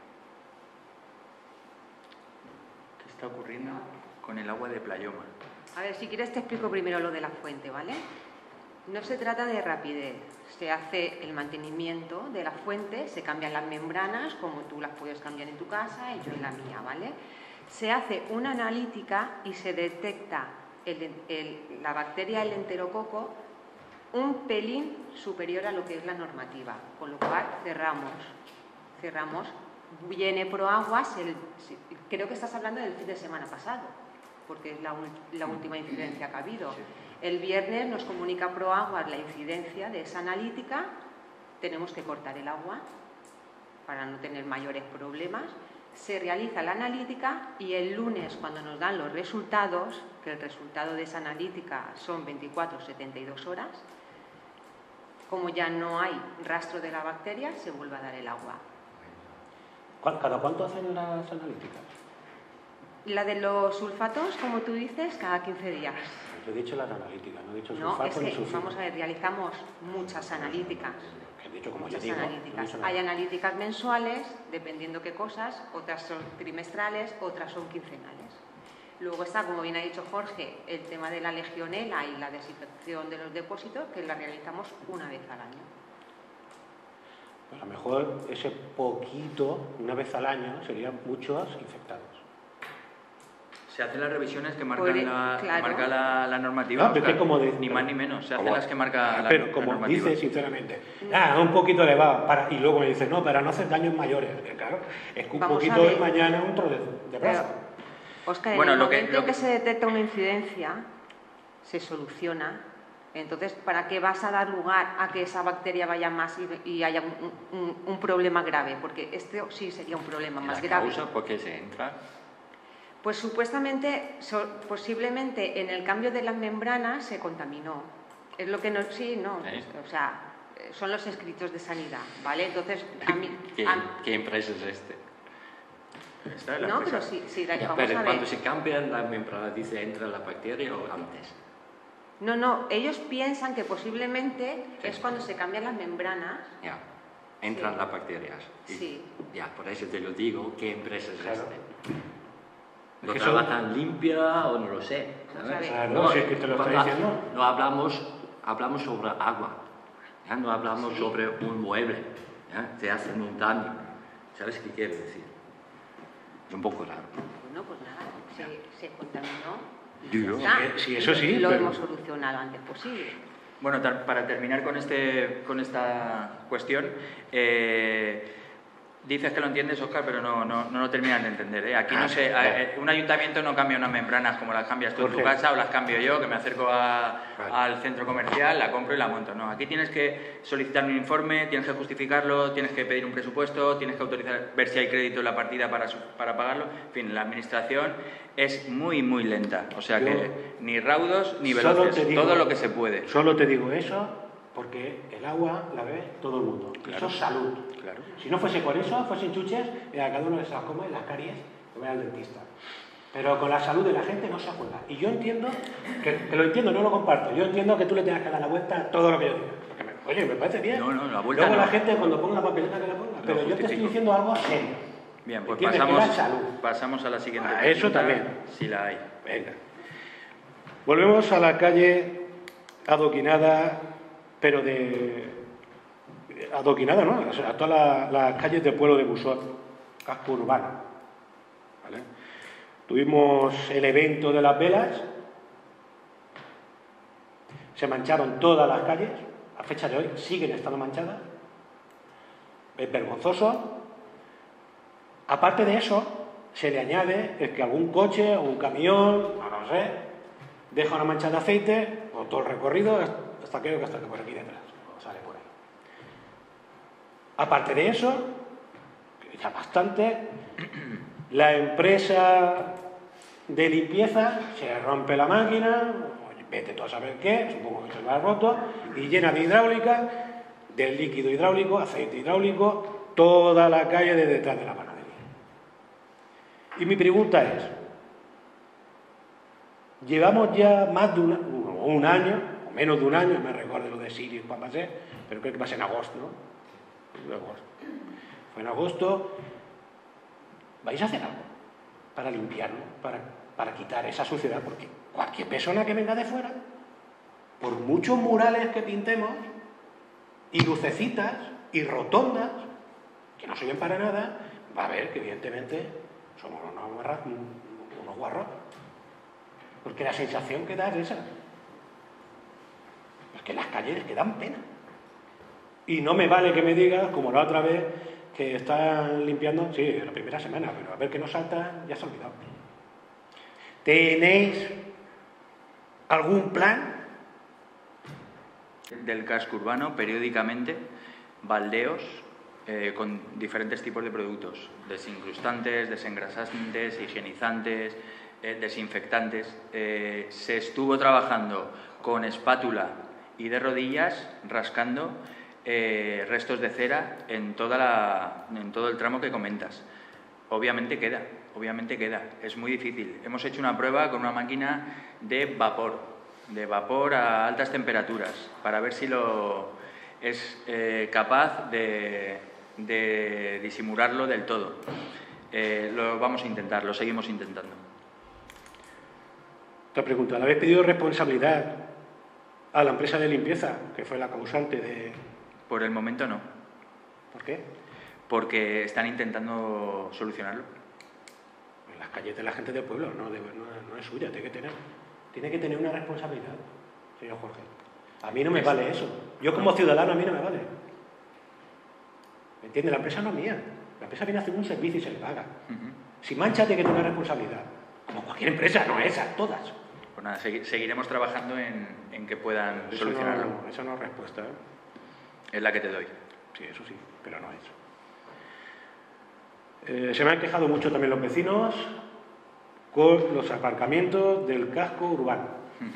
¿Qué está ocurriendo con el agua de Playoma? A ver, si quieres te explico primero lo de la fuente, ¿vale? No se trata de rapidez, se hace el mantenimiento de la fuente, se cambian las membranas, como tú las puedes cambiar en tu casa y yo en la mía, ¿vale? Se hace una analítica y se detecta la bacteria del enterococo un pelín superior a lo que es la normativa, con lo cual cerramos. Viene Proaguas, creo que estás hablando del fin de semana pasado, porque es la última incidencia que ha habido. El viernes nos comunica Proaguas la incidencia de esa analítica, tenemos que cortar el agua para no tener mayores problemas. Se realiza la analítica y el lunes, cuando nos dan los resultados, que el resultado de esa analítica son 24 o 72 horas, como ya no hay rastro de la bacteria, se vuelve a dar el agua. ¿Cada cuánto hacen las analíticas? La de los sulfatos, como tú dices, cada 15 días. Yo he dicho las analíticas, no he dicho sulfato. No, es que, vamos a ver, realizamos muchas analíticas. He dicho, como muchas ya digo, analíticas. Hay analíticas mensuales, dependiendo qué cosas, otras son trimestrales, otras son quincenales. Luego está, como bien ha dicho Jorge, el tema de la legionela y la desinfección de los depósitos, que la realizamos una vez al año. Pues a lo mejor ese poquito, una vez al año, serían muchos infectados. Se hacen las revisiones que marcan marca la normativa, no, Oscar, como ni más ni menos, se hacen las que marca la pero como normativa. Dice sinceramente, un poquito elevado, y luego me dice, no, para no hacer daños mayores, claro, es que un Vamos poquito de mañana un trozo de brazo. Óscar, en el momento que se detecta una incidencia, se soluciona. Entonces, ¿para qué vas a dar lugar a que esa bacteria vaya más y haya un problema grave? Porque este sí sería un problema más grave. ¿La causa por qué se entra? Pues supuestamente, posiblemente en el cambio de las membranas se contaminó. Es lo que no... Sí, no. ¿Sí? O sea, son los escritos de sanidad, ¿vale? Entonces, ¿Qué empresa es este? No, pero sí, vamos pero a ver. Cuando se cambian las membranas, dice entra la bacteria o antes. No, ellos piensan que posiblemente es cuando se cambian las membranas. Ya, entran las bacterias. Sí. Ya, por eso te lo digo, ¿qué empresa es claro. ¿Lo trabajan limpia o no lo sé? ¿Sabes? Claro, si es que te lo estoy diciendo. No hablamos sobre agua, ¿ya? No hablamos sobre un mueble, ¿ya? Te hacen un daño. ¿Sabes qué quiero decir? Es un poco raro. Bueno, pues nada, se contaminó. Sí, eso sí. Lo hemos solucionado lo antes posible. Bueno, para terminar con esta cuestión, dices que lo entiendes, Óscar, pero no lo terminas de entender, ¿eh? Aquí un ayuntamiento no cambia unas membranas como las cambias tú en tu casa o las cambio yo, que me acerco al centro comercial, la compro y la monto. No, aquí tienes que solicitar un informe, tienes que justificarlo, tienes que pedir un presupuesto, tienes que autorizar, ver si hay crédito en la partida para pagarlo. En fin, la administración es muy, muy lenta. O sea que ni raudos ni veloces, todo lo que se puede. Solo te digo eso porque el agua la bebe todo el mundo. Claro. Eso es salud. Claro. Si no fuese por eso, fuesen chuches, a cada uno se las come, las caries, que vaya al dentista. Pero con la salud de la gente no se juega. Y yo entiendo, que lo entiendo, no lo comparto, yo entiendo que tú le tengas que dar la vuelta a todo lo que yo diga. Oye, me parece bien. No, la vuelta luego la gente cuando ponga la papeleta que la ponga. Pero yo te estoy diciendo algo serio. Bien, pues pasamos a la siguiente. Eso también. Si la hay. Venga. Volvemos a la calle adoquinada, pero adoquinada, ¿no? O sea, a todas las calles del pueblo de Busot, casco urbano. ¿Vale? Tuvimos el evento de las velas, se mancharon todas las calles, a fecha de hoy siguen estando manchadas, es vergonzoso. Aparte de eso, se le añade el que algún coche o un camión, no sé, deja una mancha de aceite por todo el recorrido hasta que por aquí detrás, o sale por ahí. Aparte de eso, que ya bastante, la empresa de limpieza se rompe la máquina, vete tú a saber qué, supongo que se lo ha roto, y llena de hidráulica, del líquido hidráulico, aceite hidráulico, toda la calle de detrás de la panadería. Y mi pregunta es, llevamos ya más de un año, o menos de un año, me recuerdo lo de Sirius cuando pasé, pero creo que pasé en agosto, ¿no? Fue en agosto. ¿Vais a hacer algo para limpiarlo, para quitar esa suciedad? Porque cualquier persona que venga de fuera, por muchos murales que pintemos, y lucecitas, y rotondas, que no sirven para nada, va a ver que evidentemente somos unos guarros. Porque la sensación que da es esa. Es que las calles que dan pena. Y no me vale que me digas, como la otra vez, que están limpiando, sí, la primera semana, pero a ver que no salta, ya se ha olvidado. ¿Tenéis algún plan? Del casco urbano, periódicamente, baldeos con diferentes tipos de productos, desincrustantes, desengrasantes, higienizantes, desinfectantes. Se estuvo trabajando con espátula y de rodillas, rascando restos de cera en todo el tramo que comentas. Obviamente queda, es muy difícil. Hemos hecho una prueba con una máquina de vapor a altas temperaturas, para ver si es capaz de disimularlo del todo. Lo vamos a intentar, lo seguimos intentando. Otra pregunta, ¿le habéis pedido responsabilidad a la empresa de limpieza, que fue la causante de...? Por el momento no. ¿Por qué? Porque están intentando solucionarlo. En las calles de la gente del pueblo, no es suya, tiene que tener una responsabilidad, señor Jorge. A mí no me vale eso. Yo como ciudadano a mí no me vale. ¿Me entiende? La empresa no es mía. La empresa viene a hacer un servicio y se le paga. Si mancha, tiene que tener responsabilidad. Como cualquier empresa, no esa, todas. Pues nada, seguiremos trabajando en que puedan solucionarlo. Esa no es respuesta, ¿eh? Es la que te doy. Sí, eso sí, pero no es. Se me han quejado mucho también los vecinos con los aparcamientos del casco urbano.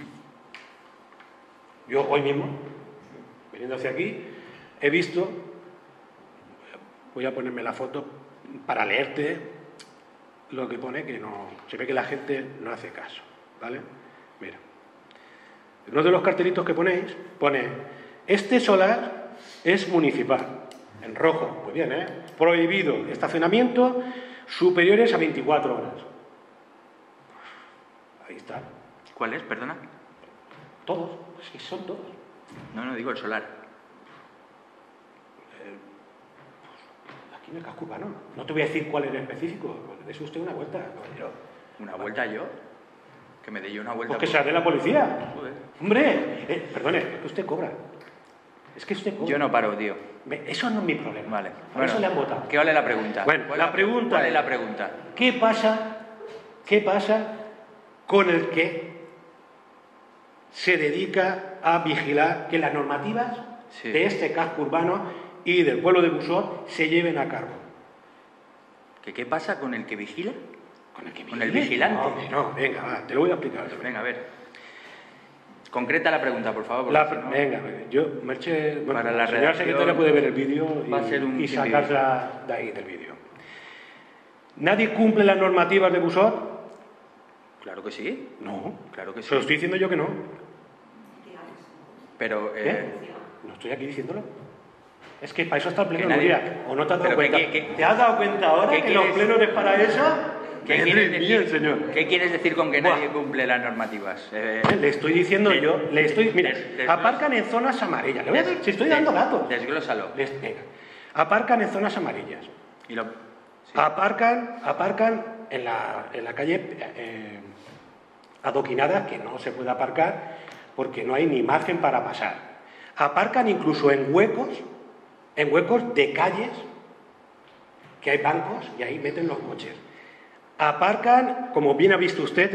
Yo hoy mismo, viniendo hacia aquí, he visto, voy a ponerme la foto para leerte lo que pone, que no, se ve que la gente no hace caso, ¿vale? Mira, uno de los cartelitos que ponéis, pone, este solar es municipal, en rojo, muy bien, ¿eh? Prohibido estacionamiento superiores a 24 horas. Ahí está. ¿Cuál es? Perdona. Todos, sí, son todos. No, digo el solar. Aquí en el casco urbano. No te voy a decir cuál es el específico. Dese usted una vuelta, caballero. ¿Una vuelta yo? Que me dé yo una vuelta. Pues que sea de la policía. Joder. Hombre, perdone, es que usted cobra. Es que usted cobra. Yo no paro, tío. Eso no es mi problema. Vale. Por eso le han votado. ¿Qué vale la pregunta? Bueno, ¿Cuál es la pregunta? ¿Qué pasa con el que se dedica a vigilar que las normativas de este casco urbano y del pueblo de Busot se lleven a cabo? ¿Qué pasa con el que vigila? ¿Con el que vigila? ¿Con el vigilante? No, venga, va, te lo voy a explicar. Venga, a ver. Concreta la pregunta, por favor. Venga, yo, Merche, bueno, para la señora secretaria puede ver el vídeo y sacarla de ahí del vídeo. ¿Nadie cumple las normativas de Busot? Claro que sí. No. Claro que sí. Se lo estoy diciendo yo que no. Pero... No estoy aquí diciéndolo. Es que para eso está el pleno, Nuria. ¿O no te has dado cuenta? ¿Te has dado cuenta ahora que los plenos es para eso? ¿Qué quieres decir con que nadie cumple las normativas? Le estoy diciendo yo, mira, aparcan en zonas amarillas. Le voy a decir, si estoy dando datos. Desglósalo. Venga. Aparcan en zonas amarillas. Aparcan en la calle adoquinada, que no se puede aparcar porque no hay ni margen para pasar. Aparcan incluso en huecos de calles que hay bancos y ahí meten los coches. Aparcan, como bien ha visto usted,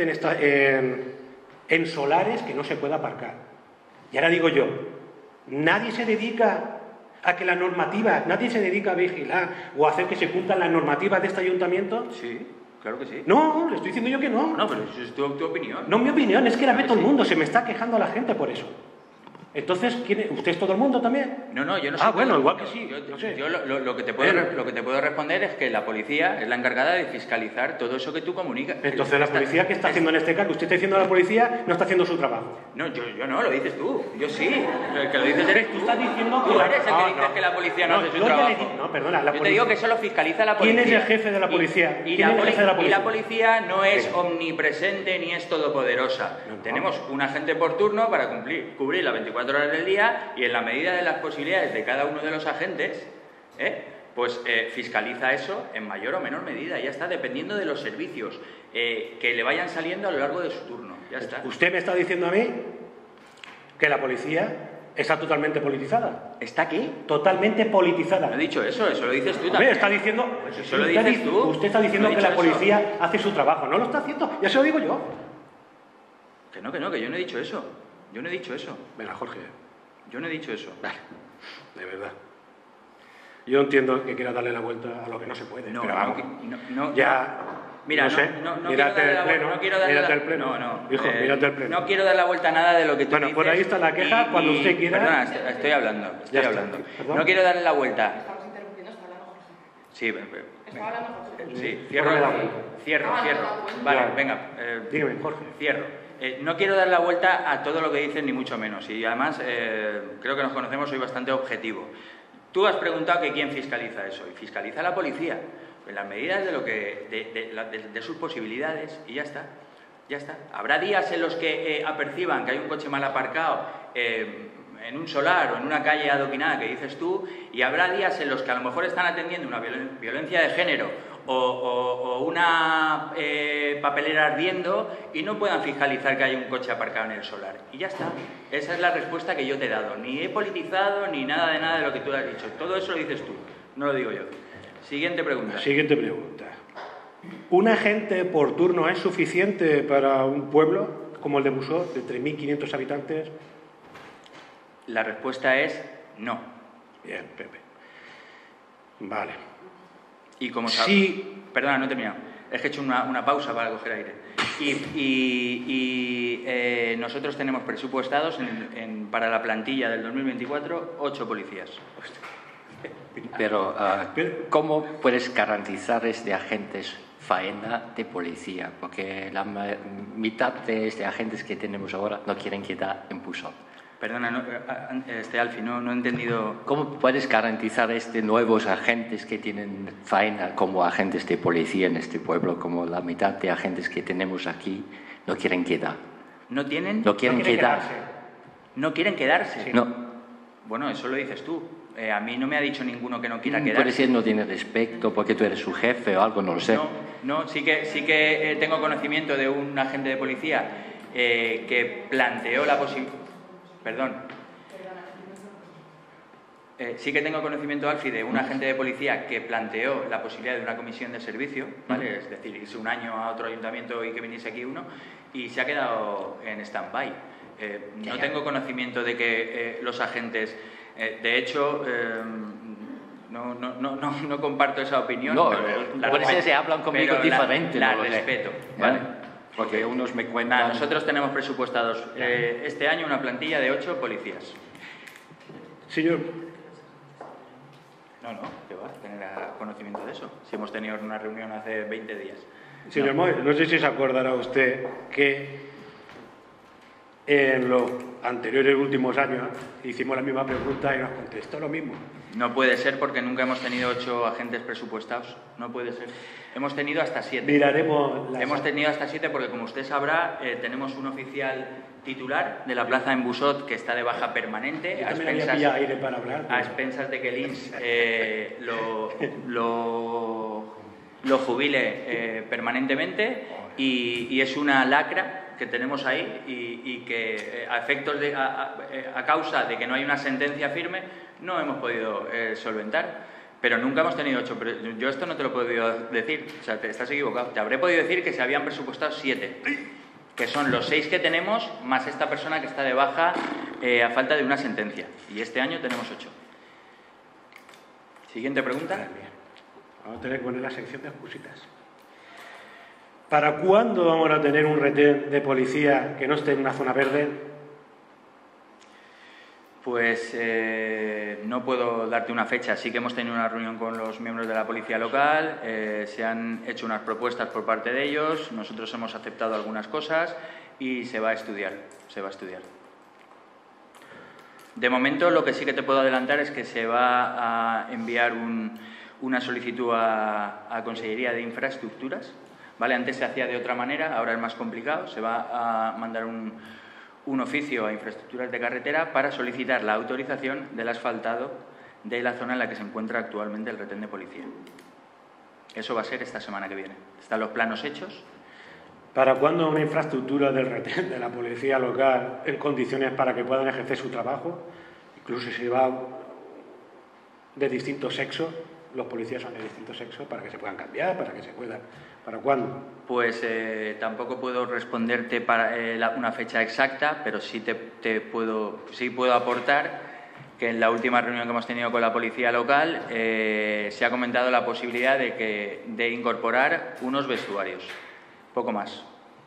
en solares que no se puede aparcar. Y ahora digo yo, nadie se dedica a que la normativa, nadie se dedica a vigilar o a hacer que se cumplan las normativas de este ayuntamiento. Sí, claro que sí. No, le estoy diciendo yo que no. No, pero eso es tu opinión. No, mi opinión, es que la ve todo el mundo, se me está quejando la gente por eso. Entonces, ¿usted es todo el mundo también? No, yo no sé. Bueno, igual que sí. Yo lo que te puedo responder es que la policía es la encargada de fiscalizar todo eso que tú comunicas. Entonces, ¿la policía qué está haciendo en este caso? Usted está diciendo a la policía no está haciendo su trabajo. No, yo no, lo dices tú. Yo sí. El que lo dices eres tú. Estás diciendo que tú eres el que dices que la policía no hace su trabajo. No, perdona. Yo te digo que eso lo fiscaliza la policía. ¿Quién es el jefe de la policía? Y la policía no es omnipresente ni es todopoderosa. Tenemos un agente por turno para cubrir las 24 horas del día. Y en la medida de las posibilidades de cada uno de los agentes, pues fiscaliza eso en mayor o menor medida. Ya está, dependiendo de los servicios que le vayan saliendo a lo largo de su turno. Ya está. ¿Usted me está diciendo a mí que la policía está totalmente politizada? ¿Está qué? Totalmente politizada. No he dicho eso lo dices tú también. Hombre, está diciendo... Eso lo dices tú. Usted está diciendo que la policía hace su trabajo. No lo está haciendo, ya se lo digo yo. Que no, que yo no he dicho eso. Yo no he dicho eso. Venga, Jorge. Yo no he dicho eso. Vale, de verdad. Yo entiendo que quiera darle la vuelta a lo que no se puede. No, pero vamos, no, ya... Mira, no sé, mírate el pleno. Mírate el pleno. Hijo, mírate el pleno. No quiero dar la vuelta a nada de lo que tú dices. Bueno, por ahí está la queja, cuando usted quiera... Perdona, estoy hablando. ¿Perdón? No quiero darle la vuelta. Estamos interrumpiendo, está hablando Jorge. Sí, Está hablando Jorge. Sí, cierro. Vale, venga. Dígame, Jorge. Cierro. No quiero dar la vuelta a todo lo que dicen, ni mucho menos. Y además, creo que nos conocemos, soy bastante objetivo. Tú has preguntado que quién fiscaliza eso. Y fiscaliza la policía. En las medidas de sus posibilidades. Y ya está. Ya está. Habrá días en los que aperciban que hay un coche mal aparcado en un solar o en una calle adoquinada que dices tú. Y habrá días en los que a lo mejor están atendiendo una violencia de género o una papelera ardiendo y no puedan fiscalizar que hay un coche aparcado en el solar. Y ya está. Esa es la respuesta que yo te he dado. Ni he politizado ni nada de lo que tú has dicho. Todo eso lo dices tú, no lo digo yo. Siguiente pregunta. Siguiente pregunta. ¿Un agente por turno es suficiente para un pueblo como el de Busot, de 3.500 habitantes? La respuesta es no. Bien, Pepe. Vale. Y como sabes... Sí. Perdona, no he terminado. Es que he hecho una pausa para coger aire. Y nosotros tenemos presupuestados para la plantilla del 2024 8 policías. Pero, ¿cómo puedes garantizar agentes faena de policía? Porque la mitad de agentes que tenemos ahora no quieren quedar en Busot. Perdona, Alfie, no he entendido... ¿Cómo puedes garantizar nuevos agentes que tienen faena como agentes de policía en este pueblo, como la mitad de agentes que tenemos aquí no quieren quedar? ¿No tienen? No quieren quedarse. ¿No quieren quedarse? Sí. No. Bueno, eso lo dices tú. A mí no me ha dicho ninguno que no quiera quedarse. Puede ser no tiene respeto porque tú eres su jefe o algo, no lo sé. No, sí que tengo conocimiento de un agente de policía que planteó la posibilidad... Perdón. Sí que tengo conocimiento, Alfie, de un agente de policía que planteó la posibilidad de una comisión de servicio, ¿vale? Es decir, irse un año a otro ayuntamiento y que viniese aquí uno, y se ha quedado en stand-by. No tengo conocimiento de que los agentes... de hecho, no comparto esa opinión. No, por eso se hablan conmigo diferente. La respeto, ¿vale? Porque unos me cuentan... Nosotros tenemos presupuestados este año una plantilla de 8 policías. Señor. No, que va a tener conocimiento de eso. Si hemos tenido una reunión hace 20 días. Señor Moy, no sé si se acordará usted que en los anteriores últimos años hicimos la misma pregunta y nos contestó lo mismo. No puede ser porque nunca hemos tenido 8 agentes presupuestados. No puede ser. Hemos tenido hasta 7. Hemos tenido hasta 7 porque, como usted sabrá, tenemos un oficial titular de la plaza en Busot que está de baja permanente a expensas de que el INS lo jubile permanentemente y es una lacra que tenemos ahí y que a causa de que no hay una sentencia firme no hemos podido solventar. Pero nunca hemos tenido 8. Yo esto no te lo he podido decir, o sea, te estás equivocado. Te habré podido decir que se habían presupuestado 7, que son los 6 que tenemos, más esta persona que está de baja a falta de una sentencia. Y este año tenemos 8. Siguiente pregunta. Vamos a tener que poner la sección de excusitas. ¿Para cuándo vamos a tener un retén de policía que no esté en una zona verde? Pues no puedo darte una fecha. Sí que hemos tenido una reunión con los miembros de la policía local, se han hecho unas propuestas por parte de ellos, nosotros hemos aceptado algunas cosas y se va a estudiar, De momento, lo que sí que te puedo adelantar es que se va a enviar una solicitud a Consellería de Infraestructuras, ¿vale? Antes se hacía de otra manera, ahora es más complicado. Se va a mandar un oficio a Infraestructuras de Carretera para solicitar la autorización del asfaltado de la zona en la que se encuentra actualmente el retén de policía. Eso va a ser esta semana que viene. Están los planos hechos. ¿Para cuándo una infraestructura del retén de la policía local en condiciones para que puedan ejercer su trabajo? Incluso si va de distintos sexos, los policías son de distintos sexos, para que se puedan cambiar, para que se puedan... ¿Para cuándo? Pues tampoco puedo responderte para una fecha exacta, pero sí puedo aportar que en la última reunión que hemos tenido con la policía local se ha comentado la posibilidad de incorporar unos vestuarios. Poco más.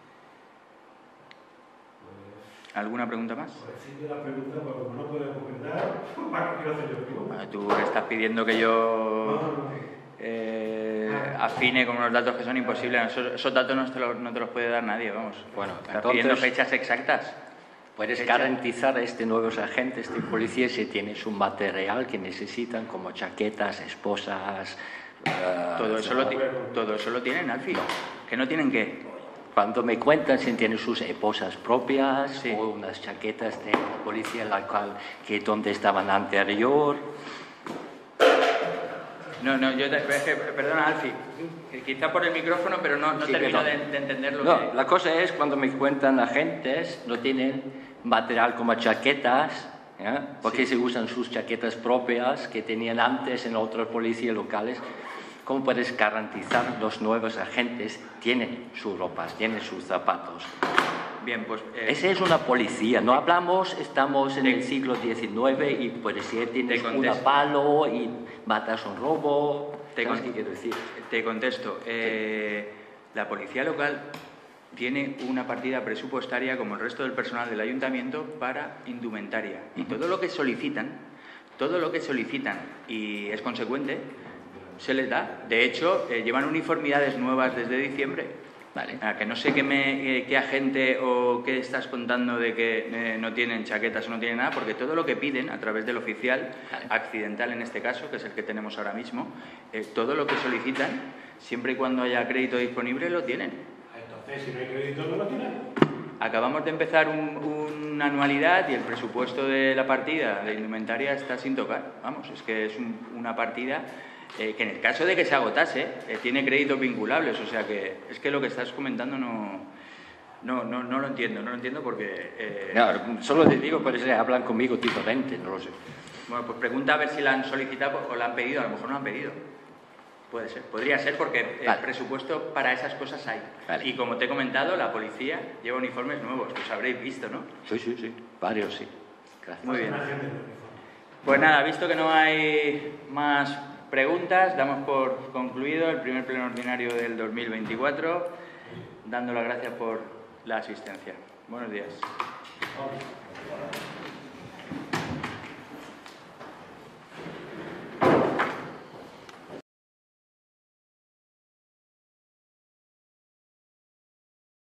¿Alguna pregunta más? Pues sí, la pregunta, porque como no puedo comentar, ¿para qué quiero hacer yo? Bueno, tú estás pidiendo que yo afine con unos datos que son imposibles. Esos datos no te los puede dar nadie, vamos. Bueno, estás pidiendo fechas exactas. Puedes garantizar a estos nuevos agentes de policía si tienen su material que necesitan, como chaquetas, esposas... todo eso lo tienen, Alfie. ¿Que no tienen qué? Cuando me cuentan si tienen sus esposas propias, sí, o unas chaquetas de la policía local que donde estaban anterior... Perdona, Alfie, quizá por el micrófono, pero no sí, termino de entenderlo. No, la cosa es cuando me cuentan agentes, no tienen material como chaquetas, ¿ya? Porque sí, se usan sus chaquetas propias que tenían antes en otras policías locales. ¿Cómo puedes garantizar los nuevos agentes tienen sus ropas, tienen sus zapatos? Bien, pues... Esa es una policía, no hablamos, estamos en el siglo XIX y policía tienes un palo y matas un robo. ¿Qué quiero decir? Te contesto. La policía local tiene una partida presupuestaria, como el resto del personal del ayuntamiento, para indumentaria. Y todo lo que solicitan, y es consecuente, se les da. De hecho, llevan uniformidades nuevas desde diciembre. Vale. Que no sé qué agente o qué estás contando de que no tienen chaquetas o no tienen nada, porque todo lo que piden a través del oficial, vale, accidental en este caso, que es el que tenemos ahora mismo, todo lo que solicitan, siempre y cuando haya crédito disponible, lo tienen. Entonces, si no hay crédito, no lo tienen. Acabamos de empezar una anualidad y el presupuesto de la partida de indumentaria está sin tocar. Vamos, es que es una partida... que en el caso de que se agotase, tiene créditos vinculables, o sea que es que lo que estás comentando no lo entiendo porque... No, solo te digo, por eso hablan conmigo diferente, no lo sé. Bueno, pues pregunta a ver si la han solicitado o la han pedido, a lo mejor no han pedido. Puede ser, podría ser porque el presupuesto para esas cosas hay. Vale. Y como te he comentado, la policía lleva uniformes nuevos, los habréis visto, ¿no? Sí, varios sí. Gracias. Muy bien. Pues nada, visto que no hay más preguntas, damos por concluido el primer pleno ordinario del 2024, dando las gracias por la asistencia. Buenos días.